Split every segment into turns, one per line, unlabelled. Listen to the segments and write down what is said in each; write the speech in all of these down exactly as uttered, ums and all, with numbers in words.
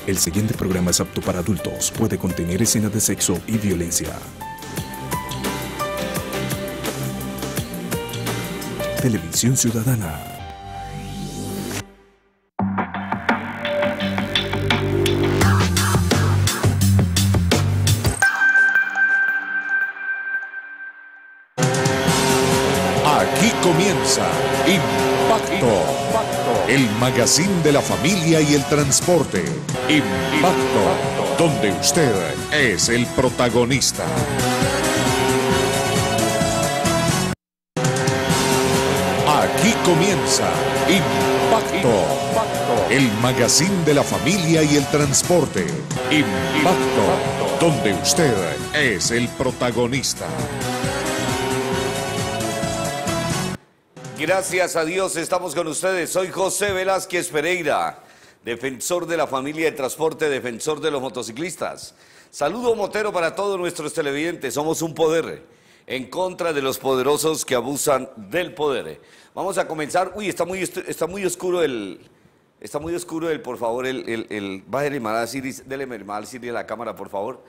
El siguiente programa es apto para adultos. Puede contener escenas de sexo y violencia. Televisión Ciudadana.
Aquí comienza Impacto, el magazine de la familia y el transporte. Impacto, donde usted es el protagonista. Aquí comienza Impacto, el magazine de la familia y el transporte. Impacto, donde usted es el protagonista.
Gracias a Dios estamos con ustedes. Soy José Velázquez Pereira, defensor de la familia de transporte, defensor de los motociclistas. Saludo motero para todos nuestros televidentes. Somos un poder en contra de los poderosos que abusan del poder. Vamos a comenzar. Uy, está muy, está muy oscuro el... Está muy oscuro el, por favor, el... el, el bájale mal a Siri, dele mal Siri a la cámara, por favor.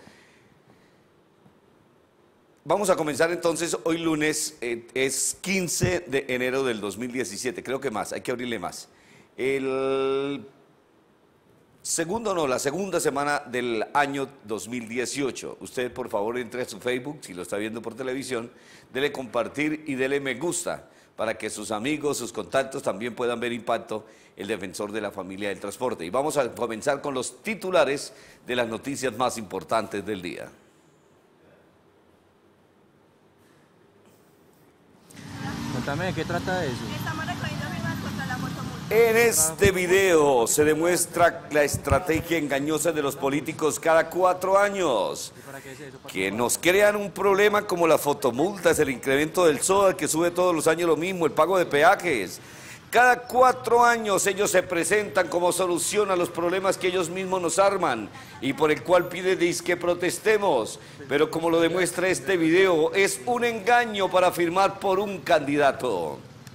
Vamos a comenzar entonces, hoy lunes, eh, es quince de enero del dos mil diecisiete, creo que más, hay que abrirle más. El segundo, no, la segunda semana del año dos mil dieciocho. Usted, por favor, entre a su Facebook, si lo está viendo por televisión, dele compartir y dele me gusta, para que sus amigos, sus contactos también puedan ver Impacto, el defensor de la familia del transporte. Y vamos a comenzar con los titulares de las noticias más importantes del día.
Cuéntame, ¿de qué trata eso?
Estamos recogiendo firmas contra la motomulta.
En este video se demuestra la estrategia engañosa de los políticos cada cuatro años, que nos crean un problema como las fotomultas, el incremento del S O A, que sube todos los años lo mismo, el pago de peajes. Cada cuatro años ellos se presentan como solución a los problemas que ellos mismos nos arman y por el cual piden que protestemos. Pero como lo demuestra este video, es un engaño para firmar por un candidato.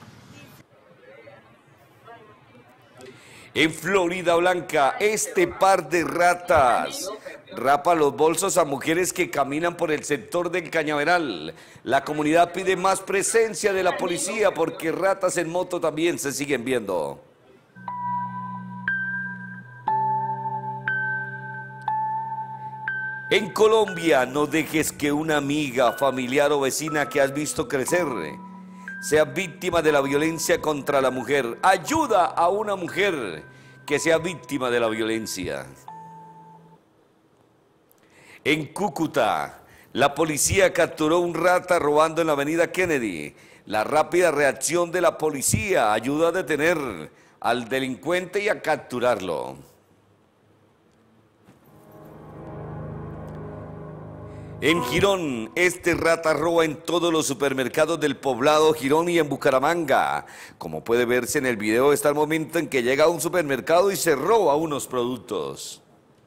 En Florida Blanca, este par de ratas rapa los bolsos a mujeres que caminan por el sector del Cañaveral. La comunidad pide más presencia de la policía porque ratas en moto también se siguen viendo. En Colombia, no dejes que una amiga, familiar o vecina que has visto crecer sea víctima de la violencia contra la mujer. Ayuda a una mujer que sea víctima de la violencia. En Cúcuta, la policía capturó un rata robando en la avenida Kennedy. La rápida reacción de la policía ayudó a detener al delincuente y a capturarlo. En Girón, este rata roba en todos los supermercados del poblado Girón y en Bucaramanga. Como puede verse en el video, está el momento en que llega a un supermercado y se roba unos productos.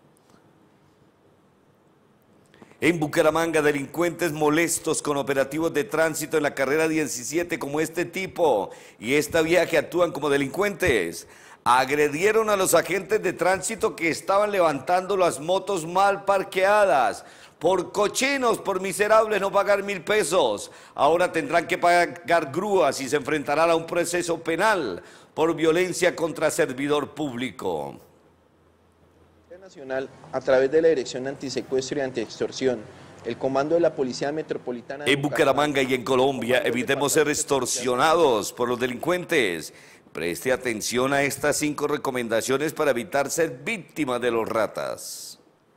En Bucaramanga, delincuentes molestos con operativos de tránsito en la carrera diecisiete como este tipo y esta vía que actúan como delincuentes. Agredieron a los agentes de tránsito que estaban levantando las motos mal parqueadas. Por cochinos, por miserables no pagar mil pesos. Ahora tendrán que pagar grúas y se enfrentarán a un proceso penal por violencia contra servidor público.
Nacional, a través de la Dirección Antisecuestro y Antiextorsión, el Comando de la Policía Metropolitana de
En Bucaramanga y en Colombia, evitemos ser extorsionados por los delincuentes. Preste atención a estas cinco recomendaciones para evitar ser víctima de los ratas.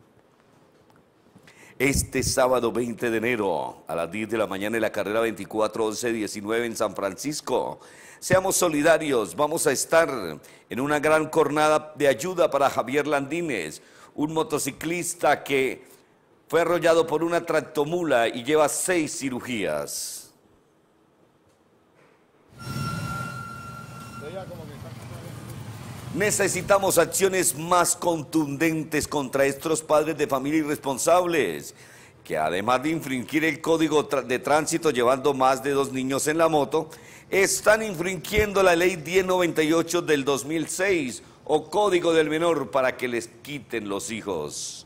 Este sábado veinte de enero, a las diez de la mañana en la carrera veinticuatro once diecinueve en San Francisco. Seamos solidarios, vamos a estar en una gran jornada de ayuda para Javier Landines, un motociclista que fue arrollado por una tractomula y lleva seis cirugías. Necesitamos acciones más contundentes contra estos padres de familia irresponsables, que además de infringir el código de tránsito llevando más de dos niños en la moto, están infringiendo la ley diez noventa y ocho del dos mil seis, o código del menor para que les quiten los hijos.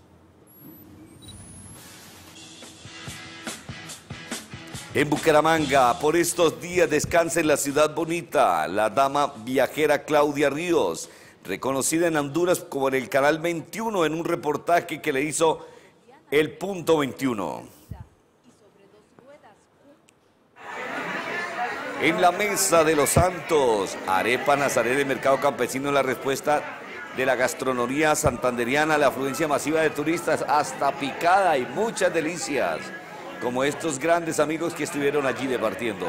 En Bucaramanga, por estos días descansa en la ciudad bonita la dama viajera Claudia Ríos, reconocida en Honduras como en el Canal veintiuno en un reportaje que le hizo El Punto veintiuno. En la mesa de los santos, arepa Nazaret de Mercado Campesino, la respuesta de la gastronomía santanderiana a la afluencia masiva de turistas, hasta picada y muchas delicias, como estos grandes amigos que estuvieron allí departiendo.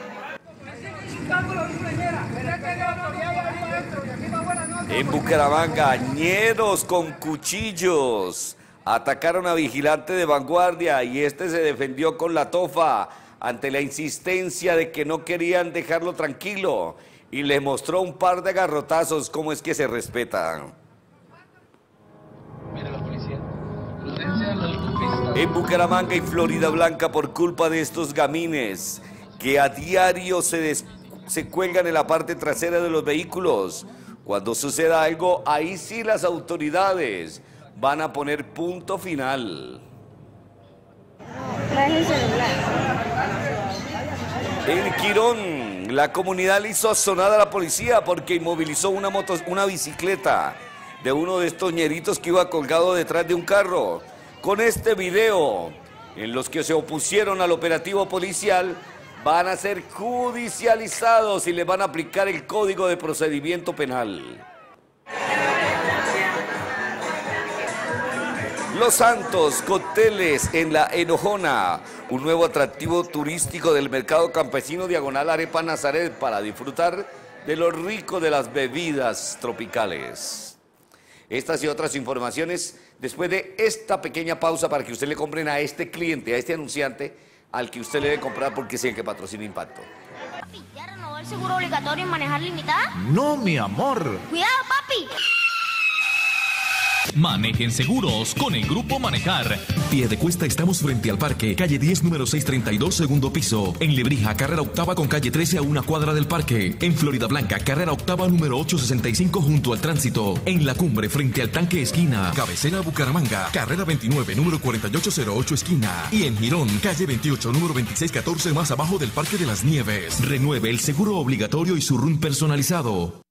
En Bucaramanga, ñeros con cuchillos atacaron a vigilante de vanguardia y este se defendió con la tofa ante la insistencia de que no querían dejarlo tranquilo y le mostró un par de garrotazos. ¿Cómo es que se respeta? En Bucaramanga y Florida Blanca, por culpa de estos gamines que a diario se, des, se cuelgan en la parte trasera de los vehículos, cuando suceda algo, ahí sí las autoridades van a poner punto final. En Quirón, la comunidad le hizo sonar a la policía porque inmovilizó una, moto, una bicicleta de uno de estos ñeritos que iba colgado detrás de un carro. Con este video, en los que se opusieron al operativo policial, van a ser judicializados y les van a aplicar el Código de Procedimiento Penal. Los Santos, cócteles en La Enojona, un nuevo atractivo turístico del mercado campesino diagonal Arepa Nazaret para disfrutar de lo rico de las bebidas tropicales. Estas y otras informaciones después de esta pequeña pausa para que usted le compren a este cliente, a este anunciante, al que usted le debe comprar porque es el que patrocina Impacto.
Papi, ¿ya renovó el seguro obligatorio en manejar limitada?
No, mi amor.
¡Cuidado, papi!
Manejen seguros con el Grupo Manejar.
Piedecuesta, estamos frente al parque, calle diez, número seiscientos treinta y dos, segundo piso. En Lebrija, carrera octava con calle trece a una cuadra del parque. En Florida Blanca, carrera octava número ochocientos sesenta y cinco junto al tránsito. En La Cumbre, frente al tanque esquina. Cabecera Bucaramanga, carrera veintinueve, número cuarenta y ocho cero ocho esquina. Y en Girón, calle veintiocho, número veintiséis catorce más abajo del Parque de las Nieves. Renueve el seguro obligatorio y su R U N personalizado.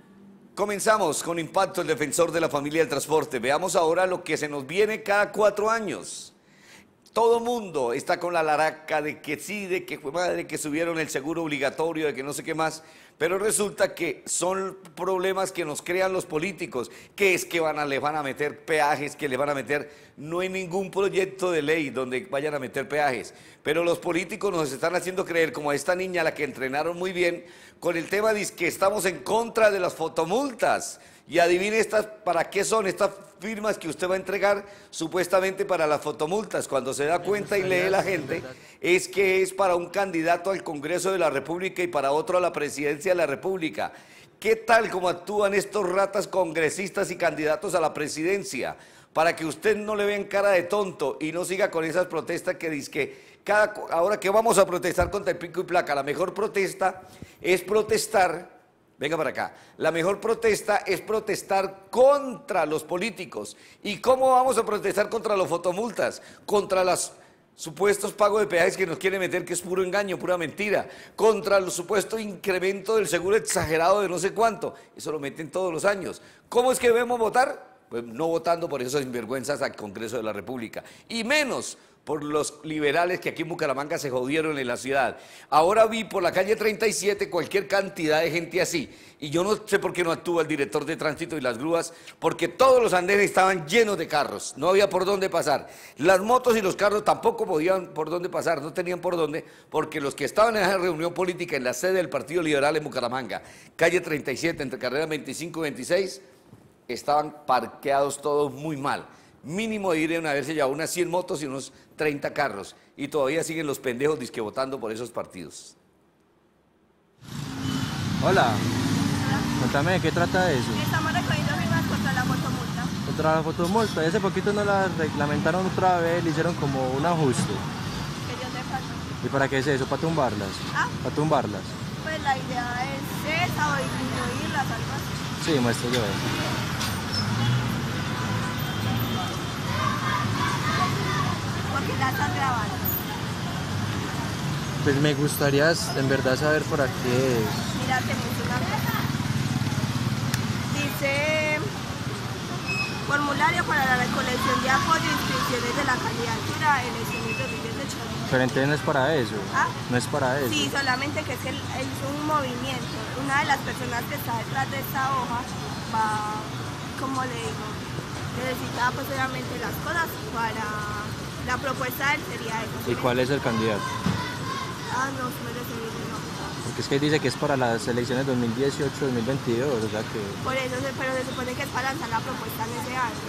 Comenzamos con Impacto, el defensor de la familia del transporte. Veamos ahora lo que se nos viene cada cuatro años. Todo mundo está con la laraca de que sí, de que fue madre, que subieron el seguro obligatorio, de que no sé qué más. Pero resulta que son problemas que nos crean los políticos, que es que van a, le van a meter peajes, que le van a meter... No hay ningún proyecto de ley donde vayan a meter peajes. Pero los políticos nos están haciendo creer, como a esta niña a la que entrenaron muy bien, con el tema de que estamos en contra de las fotomultas. Y adivine estas, ¿para qué son estas firmas que usted va a entregar supuestamente para las fotomultas? Cuando se da cuenta y lee la gente, es que es para un candidato al Congreso de la República y para otro a la presidencia de la República. ¿Qué tal como actúan estos ratas congresistas y candidatos a la presidencia? Para que usted no le vea en cara de tonto y no siga con esas protestas que dice que cada, ahora que vamos a protestar contra el pico y placa, la mejor protesta es protestar. Venga para acá. La mejor protesta es protestar contra los políticos. ¿Y cómo vamos a protestar contra las fotomultas? Contra los supuestos pagos de peajes que nos quieren meter, que es puro engaño, pura mentira. Contra el supuesto incremento del seguro exagerado de no sé cuánto. Eso lo meten todos los años. ¿Cómo es que debemos votar? Pues no votando por esos sinvergüenzas al Congreso de la República. Y menos por los liberales que aquí en Bucaramanga se jodieron en la ciudad. Ahora vi por la calle treinta y siete cualquier cantidad de gente así. Y yo no sé por qué no actúa el director de tránsito y las grúas, porque todos los andenes estaban llenos de carros. No había por dónde pasar. Las motos y los carros tampoco podían por dónde pasar, no tenían por dónde, porque los que estaban en esa reunión política en la sede del Partido Liberal en Bucaramanga, calle treinta y siete, entre carreras veinticinco y veintiséis, estaban parqueados todos muy mal. Mínimo irían a haberse llevado unas cien motos y unos treinta carros. Y todavía siguen los pendejos disque votando por esos partidos.
Hola. Contame, ¿de qué trata eso?
Estamos recogiendo firmas contra la fotomulta.
Contra la fotomulta. Y hace poquito no la reglamentaron otra vez, le hicieron como un ajuste.
Que yo sepa.
¿Y para qué es eso? ¿Para tumbarlas?
¿Ah?
¿Para tumbarlas?
Pues la idea es esa o disminuirlas, algo así.
Sí, muestro yo.
¿Por qué la estás grabando?
Pues me gustaría en verdad saber para qué es.
Mira, te menciono acá. Dice formulario para la recolección de apoyo e inscripciones de la candidatura a elecciones dos mil dieciocho.
Pero entonces no es para eso.
¿Ah?
No es para eso.
Sí, solamente que es que él hizo un movimiento. Una de las personas que está detrás de esta hoja va, como le digo, necesitaba pues obviamente las cosas para la propuesta de él sería eso.
¿Y cuál es el candidato?
Ah, no, se me lo sé, no.
Porque es que dice que es para las elecciones dos mil dieciocho dos mil veintidós, o sea que...
Por eso, se- pero se supone que es para lanzar la propuesta en ese año.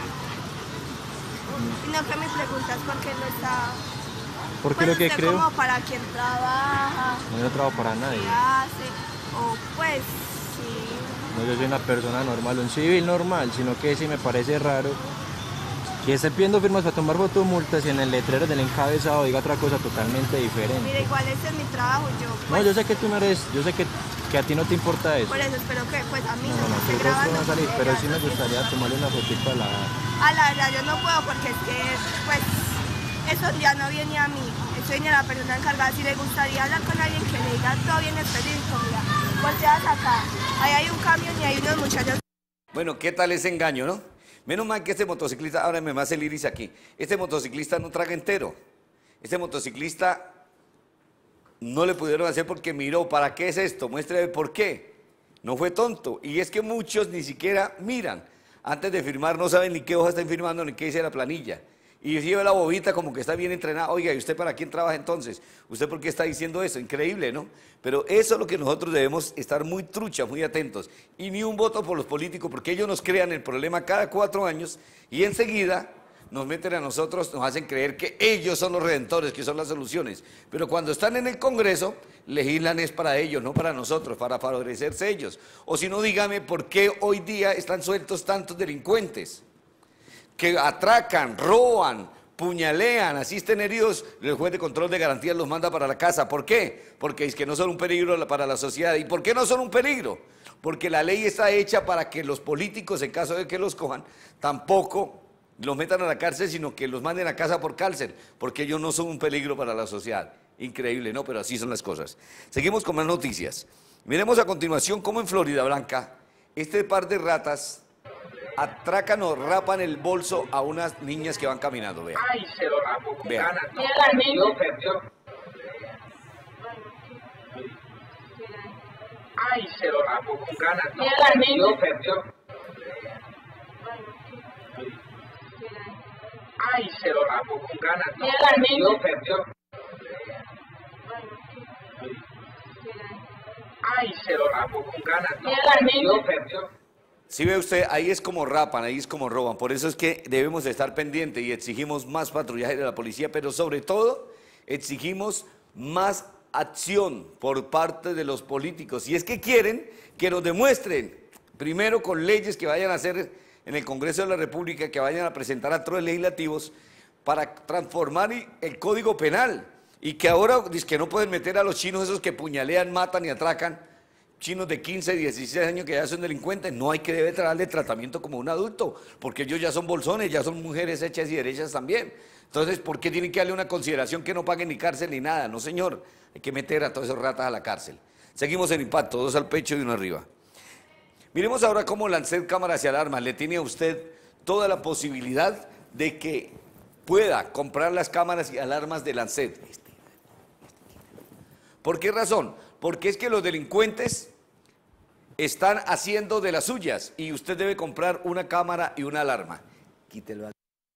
Y no que me preguntas por qué no está...
Porque
pues
lo que
usted
creo...
como para quién trabaja,
No, yo no trabajo para nadie.
qué hace, o pues sí.
No, yo soy una persona normal, un civil normal, sino que sí me parece raro que esté pidiendo firmas para tomar fotomultas y en el letrero del encabezado diga otra cosa totalmente diferente.
Mira, igual ese es mi trabajo, yo
No,
pues,
yo sé que tú no eres, yo sé que, que a ti no te importa eso.
por eso espero que pues a mí
No,
no,
no, no,
me
tu
esté
rostro
grabando.
no va a salir,
porque
pero
ya
sí me
no
gustaría
pienso-
tomarle una fotito a la...
Ah, la verdad yo no puedo porque es que pues eso ya no viene a mí, eso viene a la persona encargada. Si le gustaría hablar con alguien que le diga todo bien específico, mira, volteas acá, ahí hay un camión y hay unos muchachos.
Bueno, ¿qué tal ese engaño, no? Menos mal que este motociclista, ahora me hace el iris aquí, este motociclista no traga entero. Este motociclista no le pudieron hacer porque miró, ¿para qué es esto? Muéstrame por qué. No fue tonto. Y es que muchos ni siquiera miran. Antes de firmar no saben ni qué hoja están firmando ni qué dice la planilla. Y lleva la bobita como que está bien entrenada. Oiga, ¿y usted para quién trabaja entonces? ¿Usted por qué está diciendo eso? Increíble, ¿no? Pero eso es lo que nosotros debemos estar muy truchas, muy atentos. Y ni un voto por los políticos, porque ellos nos crean el problema cada cuatro años y enseguida nos meten a nosotros, nos hacen creer que ellos son los redentores, que son las soluciones. Pero cuando están en el Congreso, legislan es para ellos, no para nosotros, para favorecerse ellos. O si no, dígame por qué hoy día están sueltos tantos delincuentes que atracan, roban, puñalean, asisten heridos, el juez de control de garantías los manda para la casa. ¿Por qué? Porque es que no son un peligro para la sociedad. ¿Y por qué no son un peligro? Porque la ley está hecha para que los políticos, en caso de que los cojan, tampoco los metan a la cárcel, sino que los manden a casa por cárcel, porque ellos no son un peligro para la sociedad. Increíble, ¿no? Pero así son las cosas. Seguimos con más noticias. Miremos a continuación cómo en Florida Blanca, este par de ratas atracan o rapan el bolso a unas niñas que van caminando, vean.
Ay, se lo rapo con
Vean.
ganas. Perdió, perdió. Ay, se lo rapo con ganas. Perdió, perdió. Ay, se lo rapo con ganas. Perdió, perdió. Ay, se lo rapo con ganas. Perdió, perdió.
Si ve usted, ahí es como rapan, ahí es como roban. Por eso es que debemos estar pendientes y exigimos más patrullaje de la policía, pero sobre todo exigimos más acción por parte de los políticos. Y es que quieren que nos demuestren, primero con leyes que vayan a hacer en el Congreso de la República, que vayan a presentar actos legislativos para transformar el Código Penal. Y que ahora dice que no pueden meter a los chinos esos que puñalean, matan y atracan. Chinos de quince, dieciséis años que ya son delincuentes, no hay que debe darle tratamiento como un adulto, porque ellos ya son bolsones, ya son mujeres hechas y derechas también. Entonces, ¿por qué tienen que darle una consideración que no paguen ni cárcel ni nada? No, señor, hay que meter a todos esos ratas a la cárcel. Seguimos en impacto, dos al pecho y uno arriba. Miremos ahora cómo Lancet Cámaras y Alarmas le tiene a usted toda la posibilidad de que pueda comprar las cámaras y alarmas de Lancet. ¿Por qué razón? Porque es que los delincuentes están haciendo de las suyas y usted debe comprar una cámara y una alarma. Quítelo.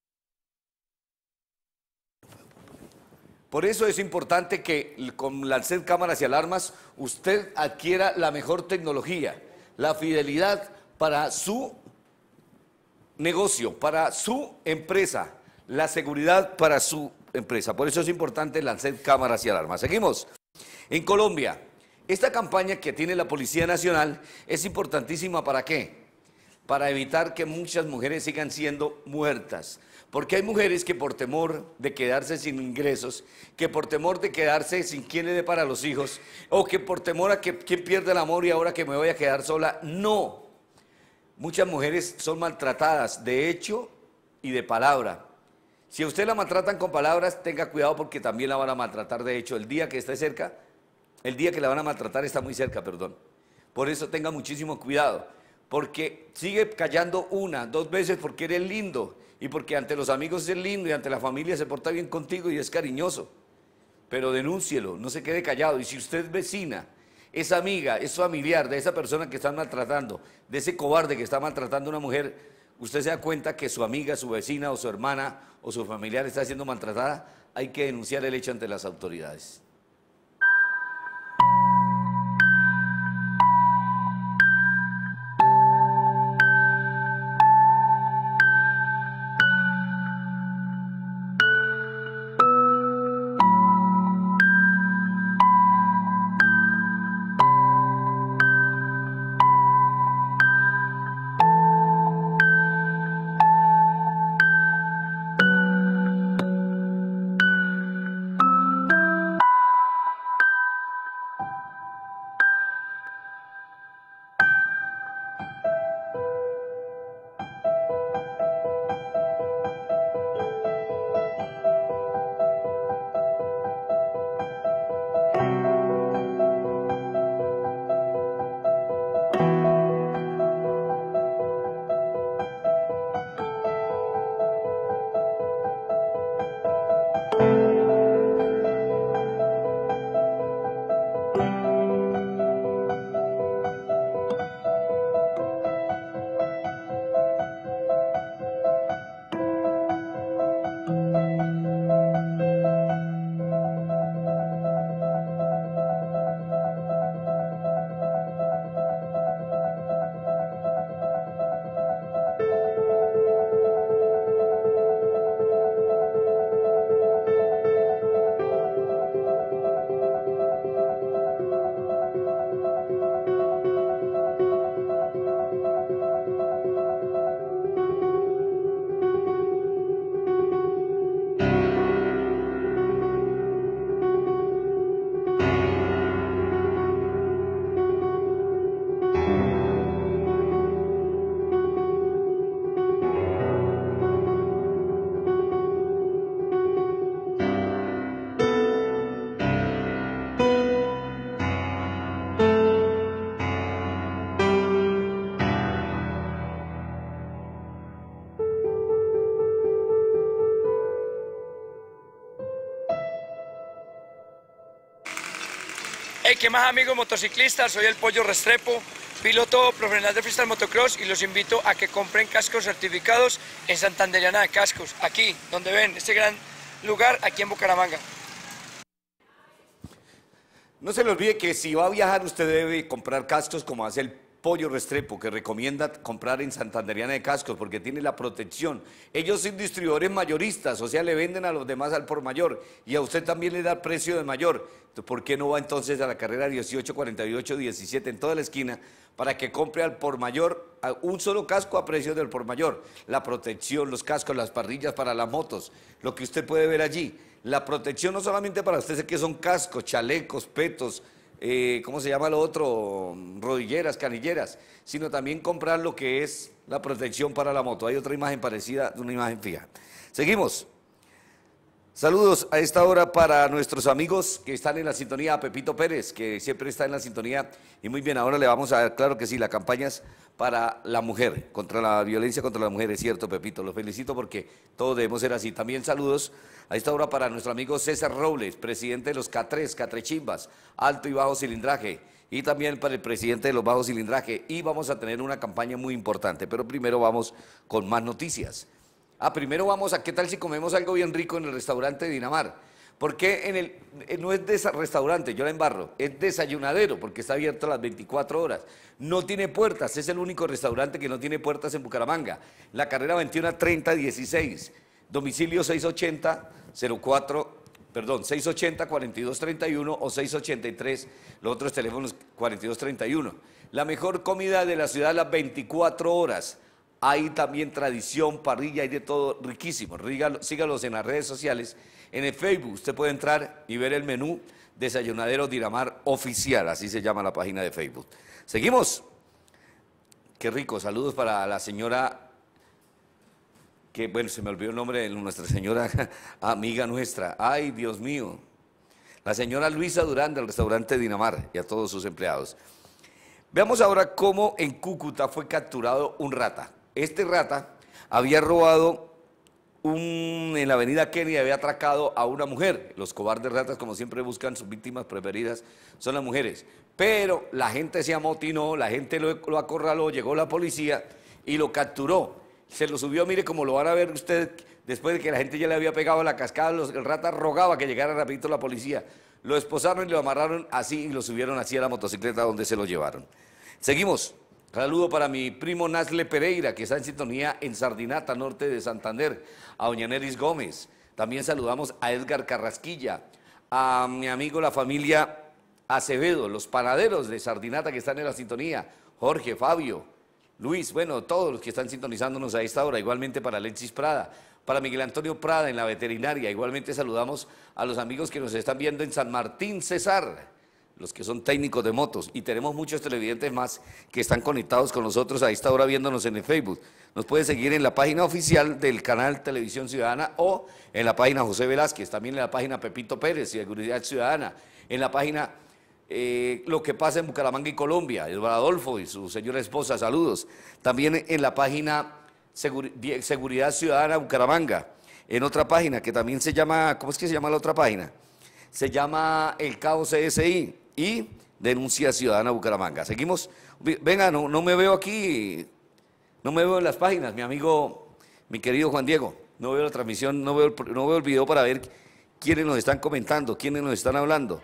Por eso es importante que con Lancet Cámaras y Alarmas usted adquiera la mejor tecnología, la fidelidad para su negocio, para su empresa, la seguridad para su empresa. Por eso es importante Lancet Cámaras y Alarmas. Seguimos. En Colombia, esta campaña que tiene la Policía Nacional es importantísima. ¿Para qué? Para evitar que muchas mujeres sigan siendo muertas. Porque hay mujeres que por temor de quedarse sin ingresos, que por temor de quedarse sin quien le dé para los hijos, o que por temor a que quien pierda el amor y ahora que me voy a quedar sola, no. muchas mujeres son maltratadas de hecho y de palabra. Si a usted la maltratan con palabras, tenga cuidado porque también la van a maltratar de hecho. El día que esté cerca, el día que la van a maltratar está muy cerca, perdón. Por eso tenga muchísimo cuidado, porque sigue callando una, dos veces porque eres lindo y porque ante los amigos es lindo y ante la familia se porta bien contigo y es cariñoso. Pero denúncielo, no se quede callado. Y si usted es vecina, es amiga, es familiar de esa persona que están maltratando, de ese cobarde que está maltratando a una mujer, usted se da cuenta que su amiga, su vecina o su hermana o su familiar está siendo maltratada, hay que denunciar el hecho ante las autoridades.
Hey, ¿qué más amigos motociclistas? Soy el Pollo Restrepo, piloto profesional de freestyle motocross y los invito a que compren cascos certificados en Santanderiana de Cascos, aquí donde ven este gran lugar, aquí en Bucaramanga.
No se le olvide que si va a viajar usted debe comprar cascos como hace el Pollo Restrepo, que recomienda comprar en Santanderiana de Cascos porque tiene la protección. Ellos son distribuidores mayoristas, o sea, le venden a los demás al por mayor y a usted también le da precio de mayor. ¿Por qué no va entonces a la carrera dieciocho, cuarenta y ocho, diecisiete en toda la esquina para que compre al por mayor un solo casco a precio del por mayor? La protección, los cascos, las parrillas para las motos, lo que usted puede ver allí. La protección no solamente para usted, sé que son cascos, chalecos, petos, eh, ¿cómo se llama lo otro? Rodilleras, canilleras, sino también comprar lo que es la protección para la moto. Hay otra imagen parecida de una imagen fija. Seguimos. Saludos a esta hora para nuestros amigos que están en la sintonía, a Pepito Pérez, que siempre está en la sintonía, y muy bien, ahora le vamos a dar, claro que sí, la campaña es para la mujer, contra la violencia contra la mujer, es cierto, Pepito, lo felicito porque todos debemos ser así. También saludos a esta hora para nuestro amigo César Robles, presidente de los K tres, Catrechimbas, alto y bajo cilindraje, y también para el presidente de los bajos cilindraje, y vamos a tener una campaña muy importante, pero primero vamos con más noticias. Ah, primero vamos a qué tal si comemos algo bien rico en el restaurante de Dinamar. Porque en el, no es de restaurante, yo la embarro, es desayunadero porque está abierto a las veinticuatro horas. No tiene puertas, es el único restaurante que no tiene puertas en Bucaramanga. La carrera veintiuno treinta dieciséis, domicilio seiscientos ochenta cero cuatro, perdón, seiscientos ochenta cuarenta y dos treinta y uno o seiscientos ochenta y tres, los otros teléfonos cuarenta y dos treinta y uno. La mejor comida de la ciudad a las veinticuatro horas. Hay también tradición, parrilla, hay de todo riquísimo. Sígalos en las redes sociales. En el Facebook usted puede entrar y ver el menú Desayunadero Dinamar Oficial, así se llama la página de Facebook. Seguimos. qué rico. Saludos para la señora, que bueno, se me olvidó el nombre de nuestra señora amiga nuestra. Ay, Dios mío. La señora Luisa Durán del restaurante Dinamar y a todos sus empleados. Veamos ahora cómo en Cúcuta fue capturado un rata. Este rata había robado un, en la avenida Kennedy, había atracado a una mujer. Los cobardes ratas, como siempre, buscan sus víctimas preferidas, son las mujeres. Pero la gente se amotinó, la gente lo, lo acorraló, llegó la policía y lo capturó. Se lo subió, mire como lo van a ver ustedes, después de que la gente ya le había pegado a la cascada, los, el rata rogaba que llegara rapidito la policía. Lo esposaron y lo amarraron así y lo subieron así a la motocicleta donde se lo llevaron. Seguimos. Saludo para mi primo Nasle Pereira, que está en sintonía en Sardinata, norte de Santander, a doña Neris Gómez. También saludamos a Edgar Carrasquilla, a mi amigo la familia Acevedo, los panaderos de Sardinata que están en la sintonía, Jorge, Fabio, Luis, bueno, todos los que están sintonizándonos a esta hora, igualmente para Alexis Prada, para Miguel Antonio Prada en la veterinaria, igualmente saludamos a los amigos que nos están viendo en San Martín, Cesar, los que son técnicos de motos, y tenemos muchos televidentes más que están conectados con nosotros a esta hora viéndonos en el Facebook. Nos puede seguir en la página oficial del canal Televisión Ciudadana o en la página José Velázquez, también en la página Pepito Pérez, Seguridad Ciudadana, en la página eh, Lo que pasa en Bucaramanga y Colombia, Eduardo Adolfo y su señora esposa, saludos. También en la página Segur- Seguridad Ciudadana Bucaramanga, en otra página que también se llama, ¿cómo es que se llama la otra página? Se llama El Cabo C S I y Denuncia Ciudadana Bucaramanga. Seguimos. Venga, no, no me veo aquí, no me veo en las páginas, mi amigo, mi querido Juan Diego. No veo la transmisión, no veo, el, no veo el video para ver quiénes nos están comentando, quiénes nos están hablando.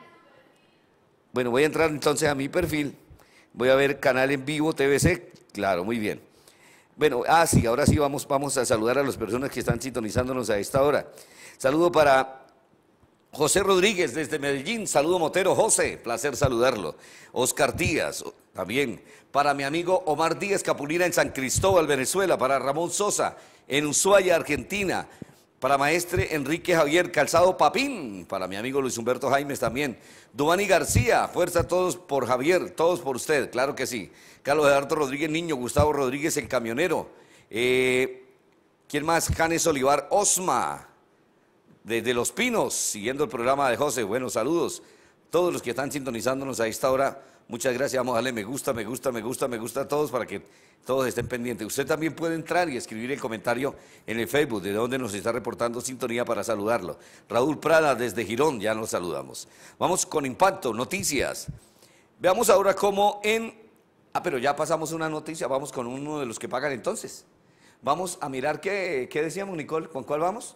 Bueno, voy a entrar entonces a mi perfil, voy a ver canal en vivo, T V C, claro, muy bien. Bueno, ah sí, ahora sí vamos, vamos a saludar a las personas que están sintonizándonos a esta hora. Saludo para José Rodríguez desde Medellín, saludo Motero, José, placer saludarlo. Oscar Díaz, también. Para mi amigo Omar Díaz Capulina en San Cristóbal, Venezuela. Para Ramón Sosa en Ushuaia, Argentina. Para maestre Enrique Javier Calzado Papín. Para mi amigo Luis Humberto Jaimes también. Duvani García, fuerza a todos por Javier, todos por usted, claro que sí. Carlos Eduardo Rodríguez Niño, Gustavo Rodríguez el camionero. Eh, ¿Quién más? Janes Olivar Osma. Desde Los Pinos, siguiendo el programa de José. Bueno, saludos. Todos los que están sintonizándonos a esta hora, muchas gracias. Vamos a darle me gusta, me gusta, me gusta, me gusta a todos para que todos estén pendientes. Usted también puede entrar y escribir el comentario en el Facebook, de donde nos está reportando sintonía para saludarlo. Raúl Prada desde Girón, ya nos saludamos. Vamos con Impacto, noticias. Veamos ahora cómo en... Ah, pero ya pasamos una noticia, vamos con uno de los que pagan entonces. Vamos a mirar qué, qué decíamos, Nicole, ¿con cuál vamos?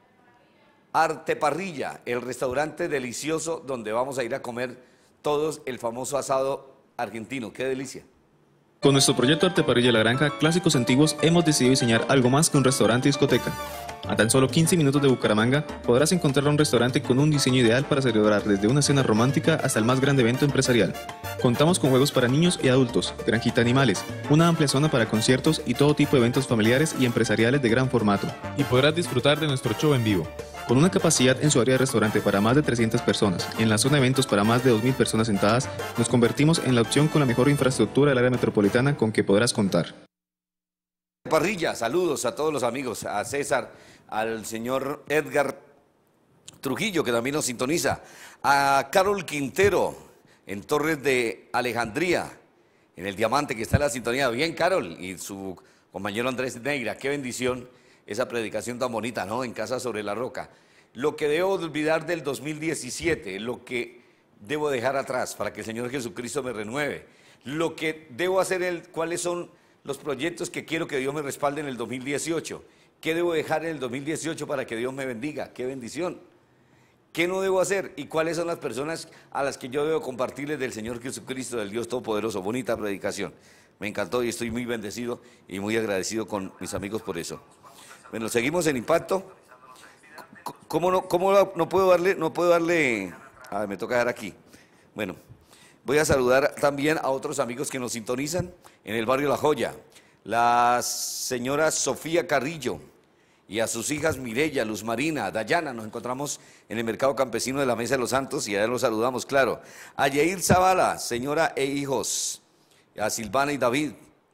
Arte Parrilla, el restaurante delicioso donde vamos a ir a comer todos el famoso asado argentino. ¡Qué delicia!
Con nuestro proyecto Arte Parrilla La Granja, Clásicos Antiguos, hemos decidido diseñar algo más que un restaurante y discoteca. A tan solo quince minutos de Bucaramanga, podrás encontrar un restaurante con un diseño ideal para celebrar desde una cena romántica hasta el más grande evento empresarial. Contamos con juegos para niños y adultos, granjita animales, una amplia zona para conciertos y todo tipo de eventos familiares y empresariales de gran formato.
Y podrás disfrutar de nuestro show en vivo.
Con una capacidad en su área de restaurante para más de trescientas personas, en la zona de eventos para más de dos mil personas sentadas, nos convertimos en la opción con la mejor infraestructura del área metropolitana con que podrás contar.
Parrilla, saludos a todos los amigos, a César, al señor Edgar Trujillo, que también nos sintoniza, a Carol Quintero, en Torres de Alejandría, en el Diamante, que está en la sintonía. Bien, Carol, y su compañero Andrés Negra, qué bendición esa predicación tan bonita, ¿no? En Casa sobre la Roca. Lo que debo olvidar del dos mil diecisiete, lo que debo dejar atrás para que el Señor Jesucristo me renueve, lo que debo hacer, el, cuáles son los proyectos que quiero que Dios me respalde en el dos mil dieciocho, qué debo dejar en el dos mil dieciocho para que Dios me bendiga, qué bendición, qué no debo hacer y cuáles son las personas a las que yo debo compartirles del Señor Jesucristo, del Dios Todopoderoso. Bonita predicación, me encantó y estoy muy bendecido y muy agradecido con mis amigos por eso. Bueno, seguimos en Impacto. ¿Cómo no, cómo no puedo darle, no puedo darle, ah, me toca dar aquí? Bueno, voy a saludar también a otros amigos que nos sintonizan en el barrio La Joya. La señora Sofía Carrillo y a sus hijas Mireya, Luz Marina, Dayana, nos encontramos en el Mercado Campesino de la Mesa de los Santos y allá los saludamos, claro. A Yeir Zavala, señora e hijos, a Silvana y David,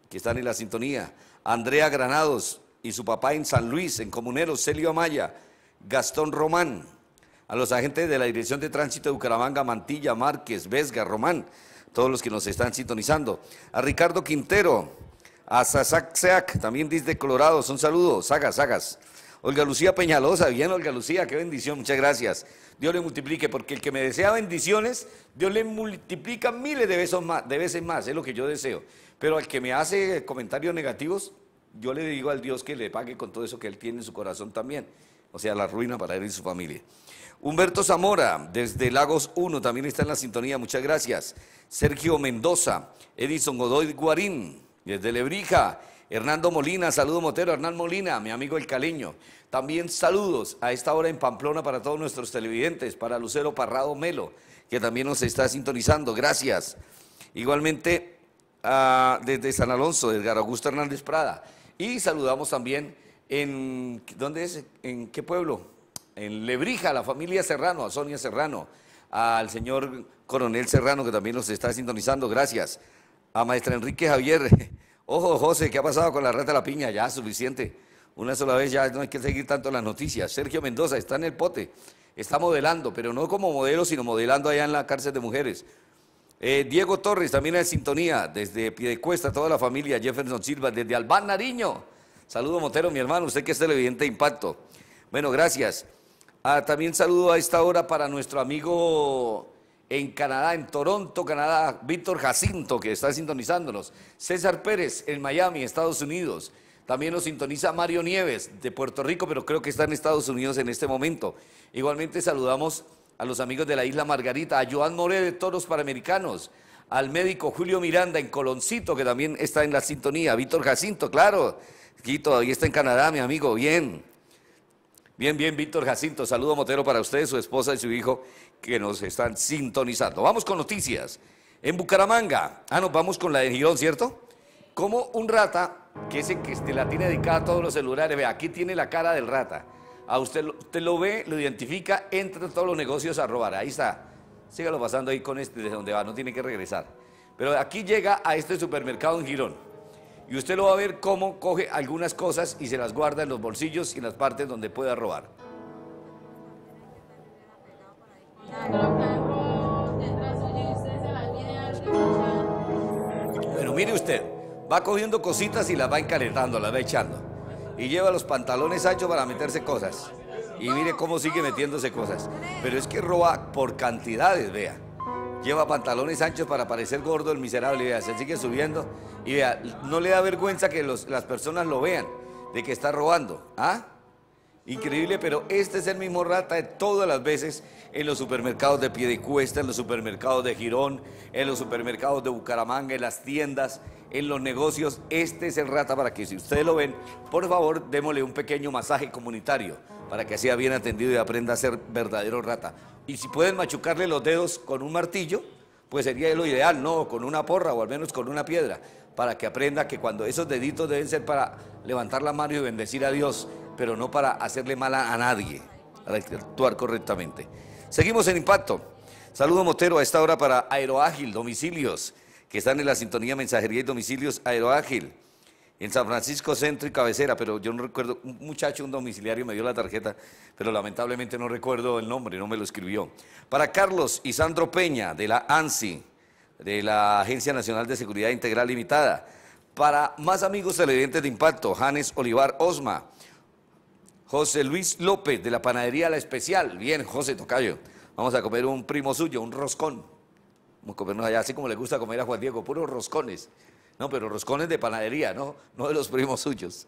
que están en la sintonía. Andrea Granados y su papá en San Luis, en Comuneros, Celio Amaya, Gastón Román, a los agentes de la Dirección de Tránsito de Bucaramanga, Mantilla, Márquez, Vesga, Román, todos los que nos están sintonizando. A Ricardo Quintero, a Sasac Seac, también desde Colorado, un saludo, Sagas, Sagas. Olga Lucía Peñalosa, bien Olga Lucía, qué bendición, muchas gracias. Dios le multiplique, porque el que me desea bendiciones, Dios le multiplica miles de veces más, de veces más, es lo que yo deseo. Pero al que me hace comentarios negativos, yo le digo al Dios que le pague con todo eso que él tiene en su corazón también. O sea, la ruina para él y su familia. Humberto Zamora, desde Lagos uno, también está en la sintonía, muchas gracias. Sergio Mendoza, Edison Godoy Guarín, desde Lebrija. Hernando Molina, saludo Motero, Hernán Molina, mi amigo el caleño. También saludos a esta hora en Pamplona para todos nuestros televidentes, para Lucero Parrado Melo, que también nos está sintonizando, gracias. Igualmente uh, desde San Alonso, Edgar Augusto Hernández Prada. Y saludamos también en, ¿dónde es? ¿En qué pueblo? En Lebrija, la familia Serrano, a Sonia Serrano, al señor Coronel Serrano, que también nos está sintonizando, gracias. A maestra Enrique Javier. Ojo, José, ¿qué ha pasado con la rata de la piña? Ya, suficiente. Una sola vez ya no hay que seguir tanto las noticias. Sergio Mendoza está en el pote, está modelando, pero no como modelo, sino modelando allá en la cárcel de mujeres. Eh, Diego Torres también en sintonía, desde Piedecuesta, toda la familia. Jefferson Silva, desde Albán Nariño. Saludo Motero, mi hermano, usted que es televidente de Impacto. Bueno, gracias. Ah, también saludo a esta hora para nuestro amigo en Canadá, en Toronto, Canadá, Víctor Jacinto, que está sintonizándonos. César Pérez, en Miami, Estados Unidos. También nos sintoniza Mario Nieves, de Puerto Rico, pero creo que está en Estados Unidos en este momento. Igualmente saludamos a los amigos de la Isla Margarita, a Joan More de Toros Panamericanos, al médico Julio Miranda en Coloncito, que también está en la sintonía. Víctor Jacinto, claro, aquí todavía está en Canadá, mi amigo, bien. Bien, bien, Víctor Jacinto, saludo Motero para usted, su esposa y su hijo que nos están sintonizando. Vamos con noticias. En Bucaramanga, ah, nos vamos con la de Girón, ¿cierto? Como un rata, que es el que este, la tiene dedicada a todos los celulares, ve, aquí tiene la cara del rata. A usted, usted lo ve, lo identifica, entra a todos los negocios a robar, ahí está. Sígalo pasando ahí con este, desde donde va, no tiene que regresar. Pero aquí llega a este supermercado en Girón. Y usted lo va a ver cómo coge algunas cosas y se las guarda en los bolsillos y en las partes donde pueda robar. Bueno, mire usted, va cogiendo cositas y las va encaretando, las va echando. Y lleva los pantalones anchos para meterse cosas. Y mire cómo sigue metiéndose cosas. Pero es que roba por cantidades, vea. Lleva pantalones anchos para parecer gordo el miserable, vea, se sigue subiendo y vea, no le da vergüenza que los, las personas lo vean, de que está robando, ¿ah? Increíble, pero este es el mismo rata de todas las veces en los supermercados de Piedecuesta, en los supermercados de Girón, en los supermercados de Bucaramanga, en las tiendas, en los negocios. Este es el rata para que si ustedes lo ven, por favor, démosle un pequeño masaje comunitario para que sea bien atendido y aprenda a ser verdadero rata. Y si pueden machucarle los dedos con un martillo, pues sería lo ideal, no, con una porra o al menos con una piedra, para que aprenda que cuando esos deditos deben ser para levantar la mano y bendecir a Dios, pero no para hacerle mal a, a nadie, para actuar correctamente. Seguimos en Impacto. Saludo Motero a esta hora para Aeroágil, domicilios, que están en la sintonía mensajería y domicilios Aeroágil. En San Francisco Centro y Cabecera, pero yo no recuerdo, un muchacho, un domiciliario me dio la tarjeta, pero lamentablemente no recuerdo el nombre, no me lo escribió. Para Carlos y Sandro Peña, de la ANSI, de la Agencia Nacional de Seguridad Integral Limitada. Para más amigos televidentes de Impacto, Janes Olivar Osma, José Luis López, de la Panadería La Especial. Bien, José Tocayo, vamos a comer un primo suyo, un roscón. Vamos a comernos allá, así como le gusta comer a Juan Diego, puros roscones. No, pero roscones de panadería, no, no de los primos suyos.